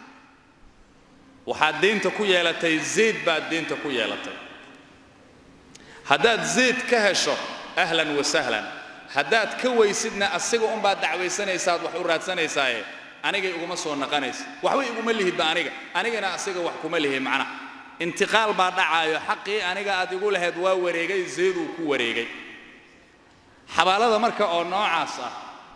waxa deynta ku yeelatay Zayd baa deynta ku yeelatay hadaad Zayd ka hesho ahlan wa sahlan hadaad ka weysidna asiga un baa dacwaysanaysaa wax u raadsanaysaa aniga iguma soo naqanaysa waxba iguma lihid ba aniga anigana asiga wax kuma lihi macna intiqaal baa dhacayo xaqii aniga aad igu lahayd waa wareegay Zayd uu ku wareegay xabaalada marka oo noocaas ah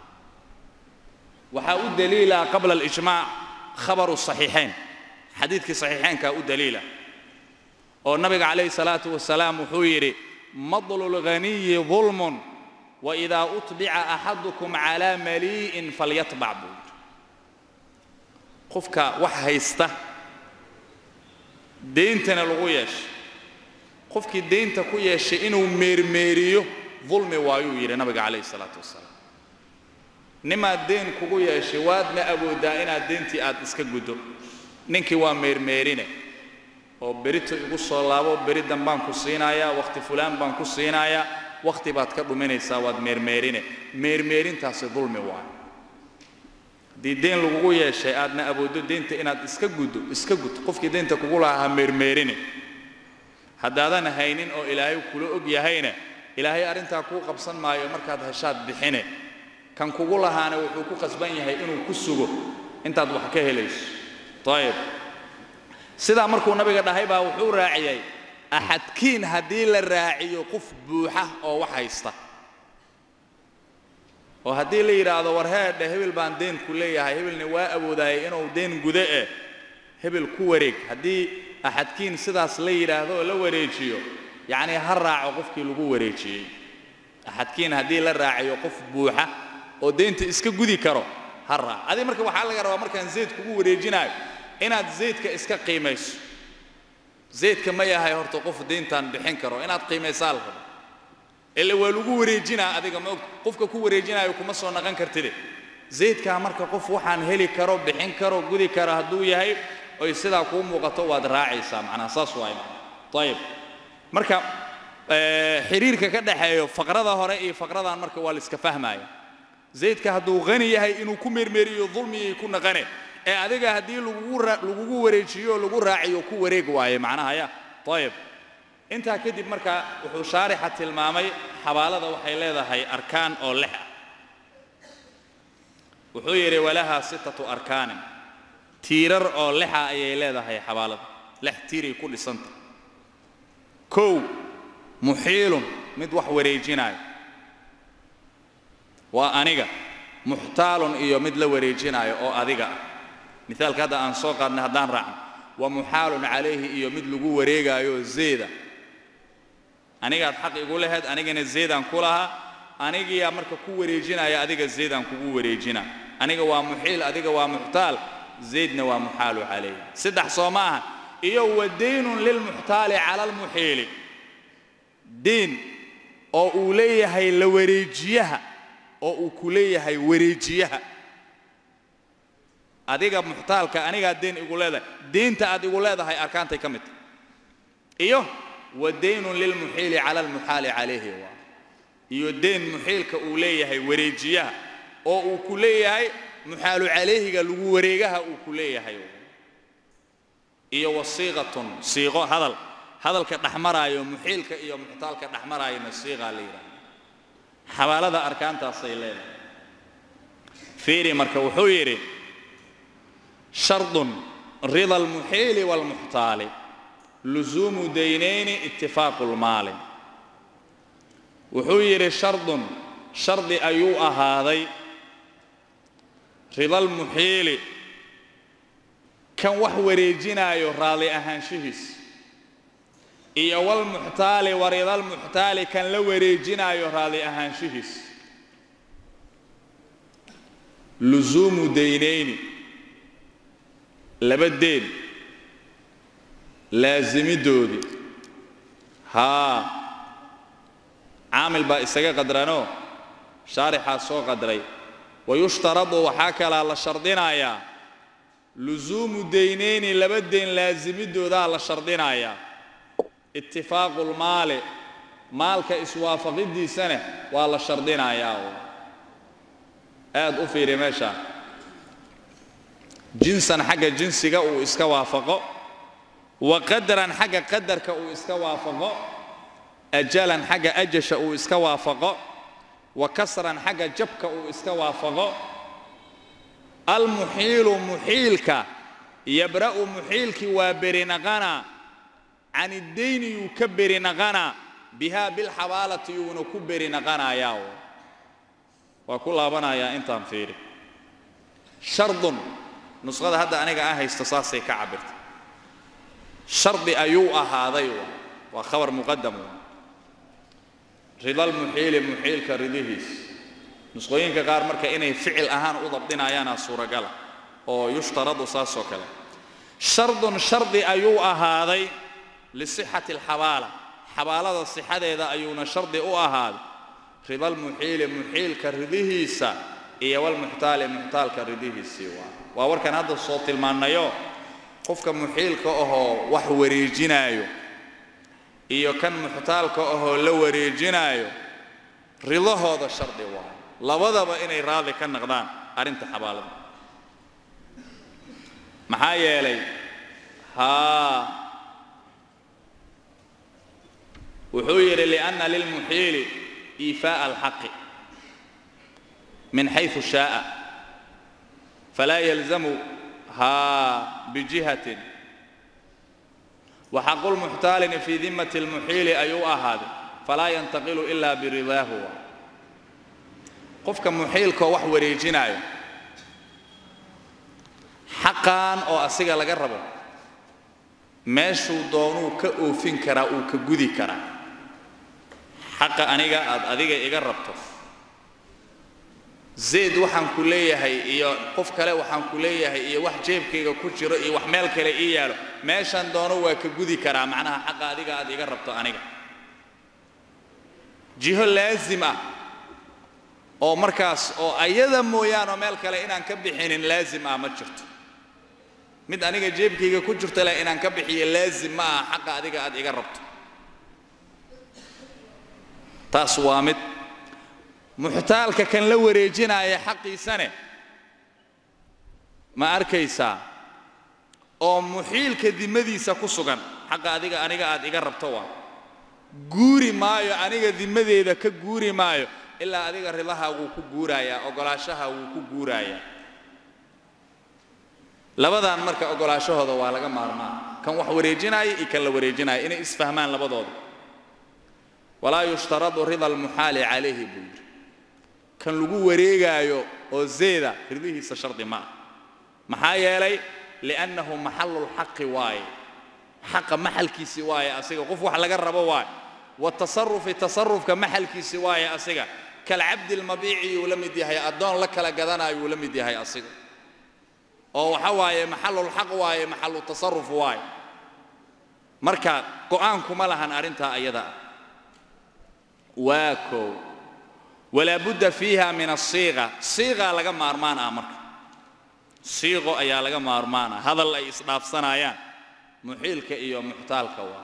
waxa u daliila qabla al-ijma' khabaru sahihayn xadiidkii sahihaynka u daliila oo nabiga kaleey salaatu wasalaam wuxuu yiri madlul ghaniy dhulmun wa idha utbi'a ahadukum ala mali'in falyatba' qofka wax haysta deentana lagu yeesho qofkii deenta ku yeeshay inuu meermeeriyo dhulmi waayu yiri nabiga kaleey salaatu wasalaam nima deen kugu yeeshay waadna awoodaa inaad deentii aad iska gudo ninkii waa meermeerine oo berito igu soo laabo beri dambaan ku siinaya waqti fulaan baan ku siinaya waqti baad ka dhuminaysaa waad meermeerine meermeerintaas dhulmi waa diideen lagu yeeshay aadna awoodo deenta inaad iska gudo iska gud qofkii deenta kugu lahaa meermeerine hadaadan haynin oo ilaahay kula og yahayna ilaahay arinta ku qabsan maayo markaad heshaad bixine kan kugu lahaana wuxuu ku qasban yahay inuu ku sugo intaad wax ka helayso طيب sida markuu nabiga dhahay baa wuxuu raaciyay ahadkiin hadii la raaciyo qof buuxa oo wax haysta oo hadii la yiraahdo war heedhe hebel baan deen ku leeyahay hebelna waa awooday inuu deen gude ee hebel ku wareeg hadii ahadkiin sidaas la yiraahdo la wareejiyo yaani har raaco qofkii lagu wareejiyay ahadkiin hadii la raaciyo qof buuxa oo deenta iska gudi karo har raac adi marka waxa laga rabaa markaan Zayd kugu wareejinayo inaad Zaydka iska qiimayso Zaydka ma yahay horta qof deentan bixin karo inaad qiimaysaa la rabo ilaa waa lagu wareejinaa adiga ma qofka ku wareejinayo kuma soo naqan kartid Zaydka marka qof waxaan heli karo bixin karo gudi karo haduu yahay oo sida ku muuqato waad raacaysaa macna saas waay طيب marka xiriirka ka dhaxeeyo faqrada hore iyo faqradan marka waa la iska fahmaya Zaydka haduu qani yahay inuu ku meermeeriyo dhulmi ku naqane ee adiga hadii lagu lagu wareejiyo lagu raaciyo ku wareeg waaye macnaha ya طيب inta kadib marka wuxuu shaarixa tilmaamay xabaalada waxay leedahay arkaan oo lix ah wuxuu yiri walaha sittatu arkaan tiirar oo lix ah ayay leedahay xabaalada lix tiiri ku dhisanta kow muhiilun mid wax wareejinayo waa aniga muhtaalun iyo mid la wareejinayo oo adiga مثال كذا أن سوق النهضان رعم ومحال عليه إيو مثل جو وريجا يو زيدا أنا قاعد حق يقول هاد أنا جن الزيدا كلها أنا جي أمرك كو وريجنا يا أديك الزيدا كو وريجنا أنا جوا محيل أديك جوا محتال زيدنا ومحال عليه سدح صومها إيو ودين للمحتال على المحيل دين أو أوليه هي لوريجيها أو أكليه هي وريجيها adiga muxtaalka aniga deen igu leedahay deenta aad igu leedahay arkaantay kamid iyo wadeen lil muhil ala al muhal alayhi wa iyo deen muhilka uu leeyahay wareejiyaha أو كلية محال عليه قالوا وريجها وكلية هاي إيه وصيغة صيغة هذا هذا الكحمر أيوة محيل كأيوة محتال كحمر أيوة الصيغة ليرة حوالي ذا أركان تصيلين فيري مركو حويري شرط رضا المحيل والمحتال لزوم دينين اتفاق المال وحويري شرط شرط أيوة هذي رضا المحيل كان وحوريجنا يرالي أهانشيس إيا والمحتال ورضا المحتال كان لوريجنا يرالي أهانشيس لزوم دينين لبدين لازم دودي ها عامل با إساقا قدرانو شارحا سو قدري ويشترط وحاكا على شرطنا يا لزوم دينين لبدين لازم دودي على شرطنا يا اتفاق المال مالك إسوافق دي سنة وعلى شرطنا يا aad u fiiri meesha jinsan xagga jinsiga uu iska waafaqo wa qadaran xagga qadarka uu iska waafaqo ajalan xagga ajasha uu iska waafaqo wa kasran xagga jabka uu iska waafaqo al muhiilu muhiilka yabra'u muhiilki wa birinaqana an ad-dayn yukabbirinaqana biha bil hawalati yunukubbirinaqana yaaw وكل أبناء أنت أنفيري شرط نسخة هذا أنا جاء استصاصي كعبرت شرط أيوة هذا يوا وخبر مقدم رضا المحيل المحيل كرديهيس نسخين كقار مركا إنه فعل أهان أضبطنا يانا صورة قلا أو يشترط صاصو كلا شرط شرط أيوة هذا لصحة الحوالة حوالة الصحة إذا أيونا شرط أو هذا رضا المحيل محيل كرديهيسا إيه والمحتال محتال كرديهيسي وأوركن هذا الصوت المعنيو قفك محيل كأهو وحوريجينايو إيه كان محتال كأهو لوريجينايو رضا هذا الشرط واحد لابد بإني راضي كان نقدان أرنت حبالة محايا لي ها وحوير لأن للمحيل إيفاء الحق من حيث شاء فلا يلزم ها بجهة وحق المحتال في ذمة المحيل أيوة هذا فلا ينتقل إلا برضاه قفك محيل كوحوري جناية حقا أو أسيغا لقربه ماشو دونو كأوفين كرا أو كجودي كرا حق أنيجا أديجا يجربته زيد وحن كلية هي إياه قف كلا وحن كلية هي إياه واحد جيب كي كوتشي رأي وحمل كلا إياه ماشان دانو وكجودي كرا معناها حق أديجا أديجا يجربته أنيجا جهة لازمة أو مركز أو أيضا مويان ومال كلا إن أنكبي حين لازمة ما شفت مد أنيجا جيب كي كوتشي تلا إن أنكبي حين لازم ما حق أديجا أديجا يجربته تاسوامد محتالك كان لو ريجينا يا حقي سنة ما أركيسا أو محيلك ذي مذي سكوسكان حق أديك أنيك أديك ربطوا جوري مايو أنيك ذي مذي إذا كجوري مايو إلا أديك رلاها وكجورايا أو قلاشها وكجورايا لبضا أن مرك أو قلاشها هذا وعلى مارما كان وح وريجينا يكان لو ريجينا إن إسفهمان لبضا ولا يشترط رضا المحال عليه بول كان لجو وريجايو أو زيادة رضيه سشرط ما محايا لي لأنه محل الحق واي حق محل كيسي واي أسيقا قفوا على جرب واي والتصرف تصرف كمحل كيسي واي أسيقا كالعبد المبيعي ولم يديها أدون لك لجذنا ولم يديها أسيقا أو حواي محل الحق واي محل التصرف واي مركا قرآنكم لهن أرنتها أيضا واكو ولا بد فيها من الصيغة صيغة لقى مارمان أمرك صيغة أيها لقى مارمان هذا اللي إصلاف صنايا محيلك إيو محتالك وا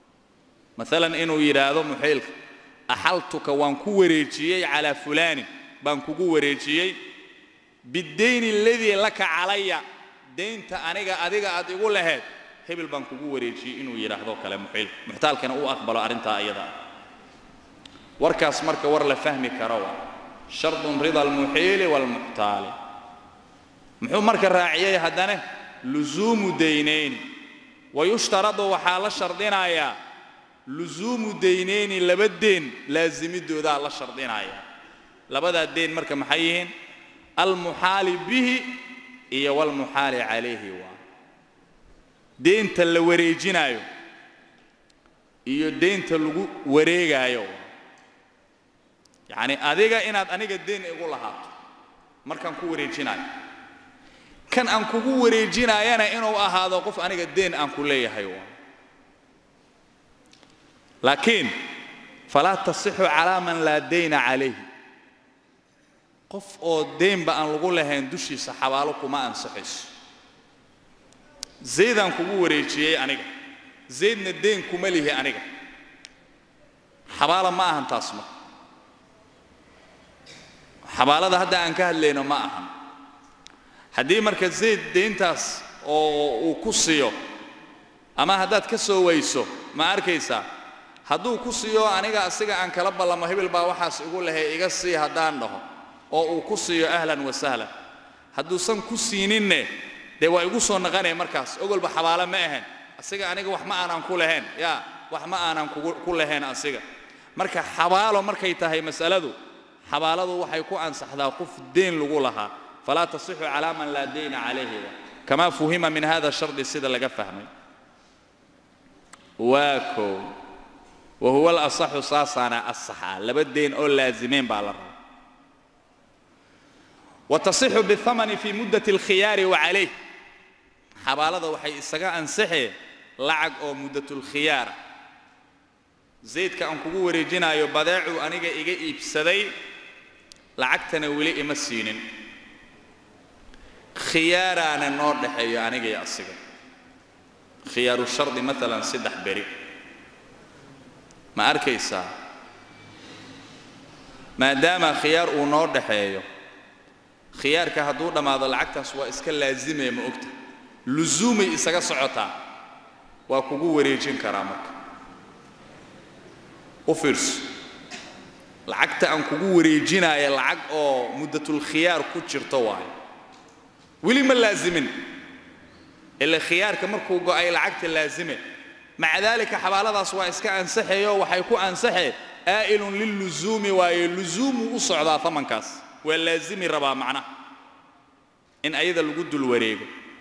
مثلا إنه يرادو محيلك أحلتك وانكو وريجيي على فلان بان كوغو وريجيي بالدين الذي لك علي دينتا انيغا اديغا اد igu lahayd hebel baan kugu wareejiyay inuu yiraahdo kale muxil muxtaalkana uu aqbalo arinta ayada warkaas marka war la fahmi karo shardun rida al muhil wal muhtal muxuu marka raaciyay hadana luzumu daynayn ويشترط وحال شرطنا لزوم دينين لبدين لازم الدودا على شرطنا لبدا الدين مركا محيين المحال به إيه والمحال عليه و دين تلوريجينايو إيه دين تلو وريجايو يعني أديك إن أنيك الدين يقول لها مركا نكو وريجينايو كان أنكو وريجينايو أنا إنه هذا قف أنيك الدين أنكو ليه هيو لكن فلا تصح على من لا دين عليه قف أو دين بأن لقول له هندوشي صحابالكم ما أنصحش زيد أنكو وريجي أنيك زيد الدين كمله أنيك حبالا ما أهم تصمت حبالا ده هذا أنكه لينو ما أهم هدي مركز زيد دين تاس أو وكسيو أما هذا كسو ويسو ما أركيسا هدو كسيو أنيك أسيق أن كلب الله مهبل باوحاس يقول له إيجاسي هدان له أو كسيو أهلا وسهلا هدو سن كسينين ده ويقصو نغني مركز أقول بحبالا ما أهن أسيق أنيك وح ما أنا كلهن يا وح ما أنا كلهن أسيق مركز حبالا مركز يتهي مسألة دو حبالا دو وحيكون أنصح ذا قف الدين لقولها فلا تصح على من لا دين عليه كما فهم من هذا الشرط السيدة اللي فهمي واكو وهو الأصح صاصنا الصحة لبدين أو لازمين بالله وتصح بالثمن في مدة الخيار وعليه حبالة وحي إسقاء أنصحي لعق أو مدة الخيار زيد كأنكو ورجينا يبدعو أنيجا إيجا إبسدي لعقتنا ولي إمسينين خيارانا النور دحيو أنيجا يأسقا خيار الشرط مثلا سدح بري ما أركيسا ما دام خيار ونور دحيو خيار كهدور لما هذا العكس سواء إسكال لازمة ما أكتر لزومي إسكال صعطة وكوجو وريجين كرامك وفرس العكس أن كوجو وريجينا العك أو مدة الخيار كتير طوال ولي ما لازمين إلا خيار كمر كوجو أي العكس اللازمة مع ذلك حبالة سواء إسكال أنصحي وحيكون أنصحي آئل للزوم واللزوم وصعدا ثمن كاس واللازم ربا معنا إن أيضا الوجود الوريج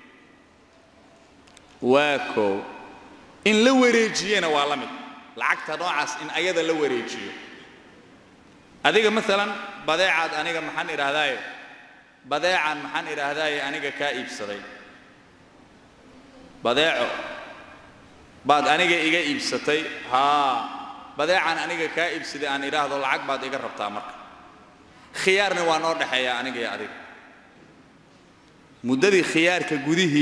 واكو إن لو وريجينا وعلمت العكت نوعس إن أيضا لو وريجي هذيك مثلا بداعة أنيجا محن إرهداي بداعة محن إرهداي أنيجا كائب صدي بداعة بعد أنيجا إيجا إبستي ها بداعة أنيجا كائب صدي أن إرهد العك بعد إيجا ربطة مرك خيارنا وانور دحيا أنيجا يا أديك مدة خيار كجوده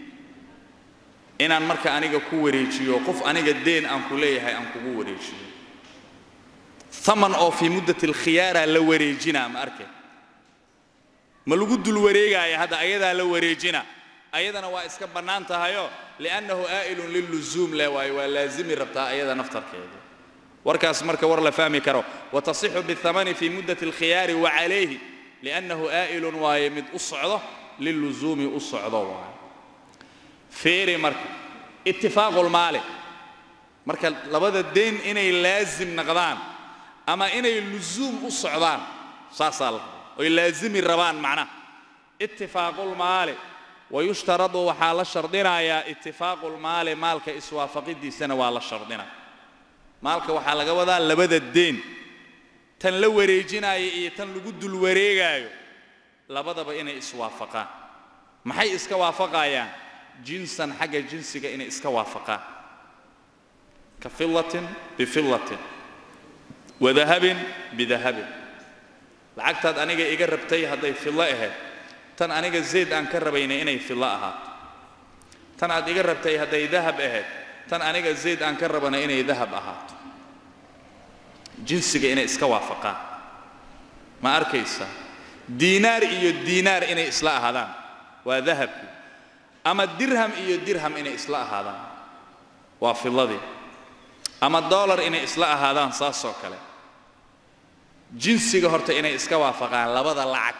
إن أن مرك أنيجا كوريجي وقف أنيجا الدين أن كليه هاي أن كوريجي ثمن أو في مدة الخيار لو وريجينا ما أركه ملوجود الوريجا هذا أيضا لو وريجينا أيضا هو إسكاب بنان تهايو لأنه آئل للزوم لا ولازم ربطة أيضا نفتر كذا وركاس مركا ورلا فامي كرو وتصح بالثمن في مدة الخيار وعليه لأنه آئل ويمد أصعده للزوم أصعده فيري مركا اتفاق المال مركا لبدا الدين إني لازم نقدان أما إني اللزوم أصعدان صاصل ويلازم الربان معنا اتفاق المال ويشترط وحال الشرطنا يا اتفاق المال مالك إسوافقي دي سنة وعلى الشرطنا مالك waxaa laga wadaa labada deen tan la wareejinayo iyo tan lagu dul wareegayo labadaba inay iswaafaqaan maxay iska waafaqayaan jinsan xaga jinsiga inay iska waafaqaan ka fillatin bi fillatin wa dhahabin bi dhahabin lacagtaad aniga iga rabtay haday filla ahayd tan aniga zayd aan ka rabayna inay filla ahaato tan aad iga rabtay haday dhahab ahayd tan aniga zayd aan ka rabana inay dhahab ahaato jinsiga inay iska waafaqaan ما أركيسا دينار إيو دينار إني إصلاح هذا وذهب أما الدرهم إيو الدرهم إني إصلاح هذا وفي الله أما الدولار إني إصلاح هذا صاصو كله جنسي هرت إني إسكوا فقان لبض العك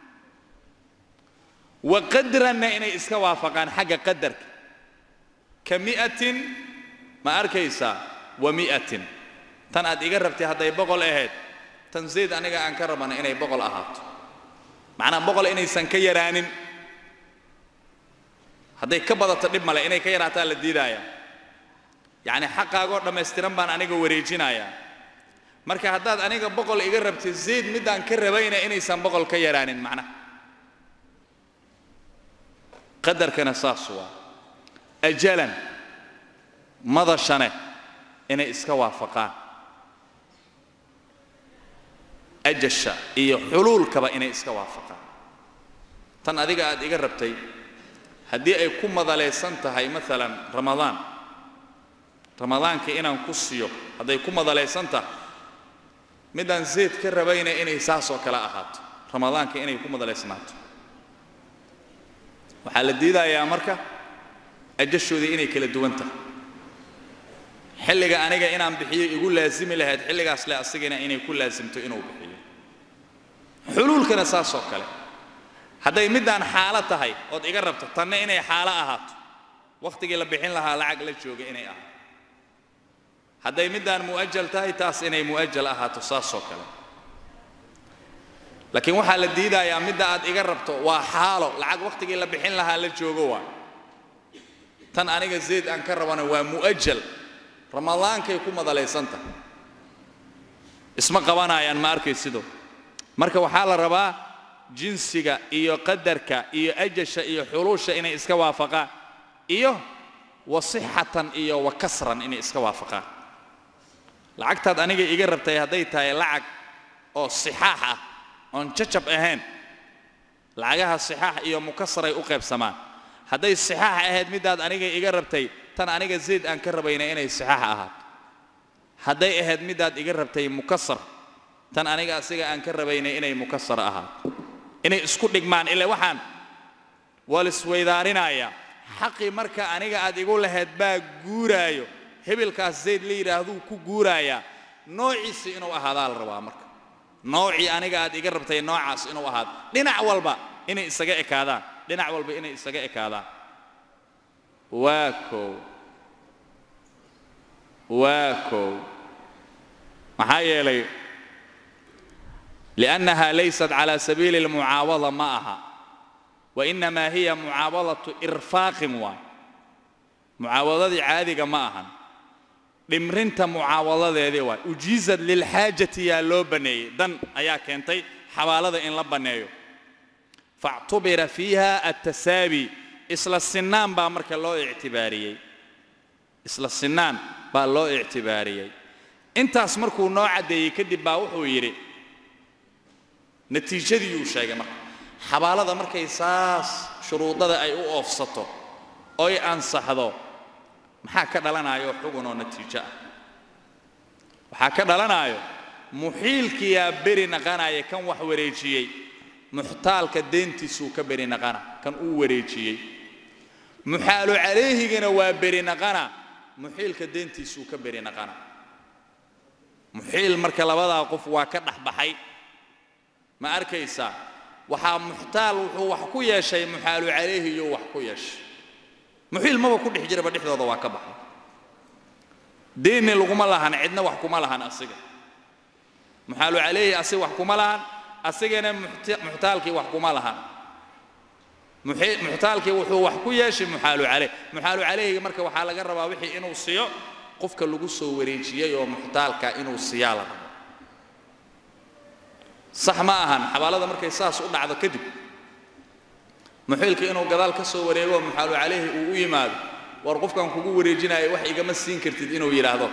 وقدرنا إني إسكوا فقان حاجة قدرك كمئة ما أركيسا ومئة تن أد إجربتي هذا يبقول إهد تنزيد أنا جا أنكر من إني يبقول أهات معنا بقول إني سنكيرانين هذا يكبر التدريب ملا إني كيرات على الدراية يعني حق أقول لما استلم بان أنا جو وريجينايا مركا هذا أنا جا بقول إجربتي زيد مدة أنكر بين إني سن بقول كيرانين معنا قدر كان صاصوا أجلا مضى الشنة إني إسكوا فقان أجشة إيه حلول كبا إني إسكوا فقان تن أديك أد إجربتي هدي أي كم مضى ليسنت هاي مثلا رمضان رمضان كإنا نقصيه هذا يكون مضى ليسنت مدان زيد كر بين إني ساسو كلا أحد رمضان كإنا يكون مضى ليسنت وحال الديدا يا مركا أجشوا ذي إني كل دوانته حلقة أنا جا إنا عم بحيي يقول لازم لهاد حلقة أصل أصيجنا إني يكون لازم تإنه بحيي حلول كنا ساسو كلا هذا يمدان حالة هاي قد إجربت تنا إني حالة أهات وقت جل بحين لها العقل تشوج إني أه هذا يمدان مؤجل تاي تاس إني مؤجل أهات ساسو كلا لكن وحال الديدا يا مدة إجربت وحاله العقل وقت جل بحين لها لتشوجوا تن أنا جزيد أنكر وأنا ومؤجل رمضان كي يكون مضى ليسنته اسمه قوانا يعني ما أركي سيدو مركا وحال الربا جنسيك إيو قدرك إيو أجش إيو حلوش إني إسكا وافقا إيو وصحة إيو وكسرا إني إسكا وافقا لعقتاد أنيجي إيجربتي هديتها لعق أو صحاحة أو نششب أهين لعقها الصحاح إيو مكسرة يقيب سمان هدي الصحاح أهد مداد أنيجي إيجربتي تن أنيجي زيد أنكر بين إني الصحاح أهد هدي أهد مداد إيجربتي مكسر تن أنيجي أسيجا أنكر بين إني مكسر أهد إني اسكت لجمان إلا وحن والسويدارنا يا حقي مركا أنيجا أد يقول له هدبا جورايو هبل كاس زيد لي رهدو كو جورايا نوعي سينو هذا الروا مركا نوعي أنيجا أد يقربتي نوع سينو هذا لنا أول با إني استجاء كذا لنا أول با إني استجاء كذا واكو واكو محايا لي لأنها ليست على سبيل المعاوضة معها وإنما هي معاوضة إرفاق موا معاوضة عادية معها لمرنت معاوضة ذي واي وجيزت للحاجة يا لوبني دن أياك أنتي حوالة إن لبنيو فاعتبر فيها التساوي إسلا السنان بأمرك الله اعتباري إسلا السنان بالله اعتباري أنت أسمركو نوع دي كدب باوحو يري نتيجة يوشاق مرك حبالة مرك إساس شروطة أي أو أفسطه أي أنصحه محاكا لنا أيو حقنا نتيجة وحاكا لنا أيو محيلك يا بري نغانا يكن وحوريجي محتال كدين تسو كبري نغانا كان أوريجي محال عليه جنا وبري نغانا محيل كدين تسو كبري نغانا محيل مرك لبضع قف وكدح بحي ما أركيسا وحا محتال وحكو يا شيء محال عليه يو وحكو ياش محيل ما بكون حجرة بدي حدا ضواك بحي دين اللقمة لهن عندنا وحكو ما لهن أصيغ محال عليه أصيغ وحكو ما لهن أصيغنا محتالك وحكو ما لهن محتالك وحو وحكو ياش محال عليه محال عليه مركب وحال جربا وحي إنه صيا قفك اللي جسوا وريجيه يوم محتالك إنه صياله صح ما أهان حوالة مركز إساس قلنا على كذب محيلك إنه قذال كسو وريجه محالو عليه ويماد ورقف كان كوجو وريجنا وحي جم السين كرتد إنه يراهدك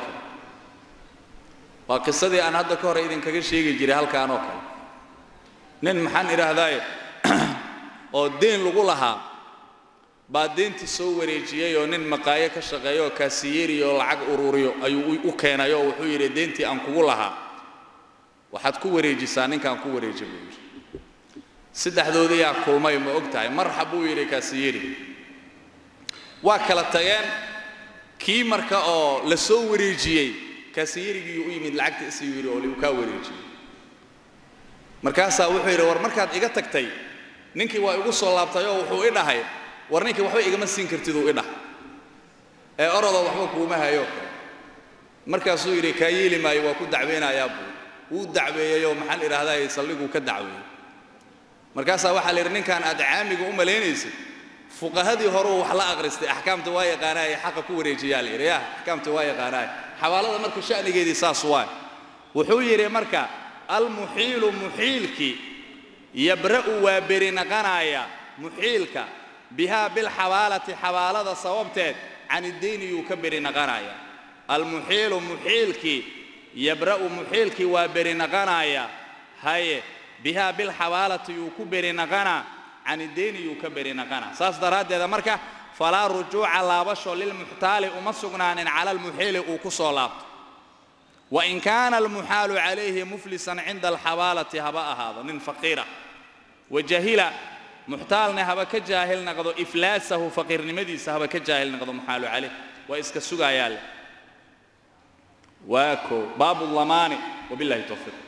وقصة دي أنا هذا كهر إذا كذا شيء يجري هالكانوك نن محن إرهداي أو دين لقولها بعدين تسوي وريجيه يونن مقايا كشغيو كاسيريو العق أوروريو أيو وكينا يو وحير دين تي أنكولها waxaad ku wareejisaa ninkan ku wareeji buu yidhi saddexdoodii yaa kulmay ma ogtahay marxab buu yidhi kaasi yidhi waa kala tageen kii marka oo la soo wareejiyey kaasi yidhigii u yimid lacagta isii yidhi oo liu kaa wareejiyey markaasaa wuxuu yidhi war markaad iga tagtay ninkii waa igu soo laabtay oo wuxuu i dhahay war ninkii waxba igama siin kartid uu i dhahay ee orodoo waxba kuuma hayo markaasuu yidhi kaa yeeli maayo waa ku dacweynayaa buu wuu dacweeyeyoo maxaan idhaahdaa saldhiguu ka dacweeyey markaasaa waxaa la yidhi ninkan aad caamiga u malaynaysid fuqahadii hore wax la aqristay axkaamta waa yaqaanaay xaqa ku wareejiyaa la yidhi yaa axkaamta waa yaqaanaay xawaalada marka sha'nigeedii saas waay wuxuu yidhi marka almuxiilu muxiilkii yabra'u waa beri naqanaya muxiilka bihaa bilxawaalati xawaalada sababteed can ideyni yuu ka beri naqanaya almuxiilu muxiilkii yabra'u muxiilkii waa beri naqanaya haye bihaa bilxawaalati yuu ku beri naqanaa can ideyni yuu ka beri naqanaa saas daraaddeeda marka falaa rujuuca laabasho lilmuxtaali uma sugnaanin cala almuxiili uu ku soo laabto wain kaana almuxaalu calayhi muflisan cinda alxawaalati haba ahaado nin faqiira wajahila muxtaalna haba ka jaahil noqdo iflaasahu faqiirnimadiisa haba ka jaahil noqdo muxaalu calayh waa iska sugayaa leh واكو باب الضمان وبالله التوفيق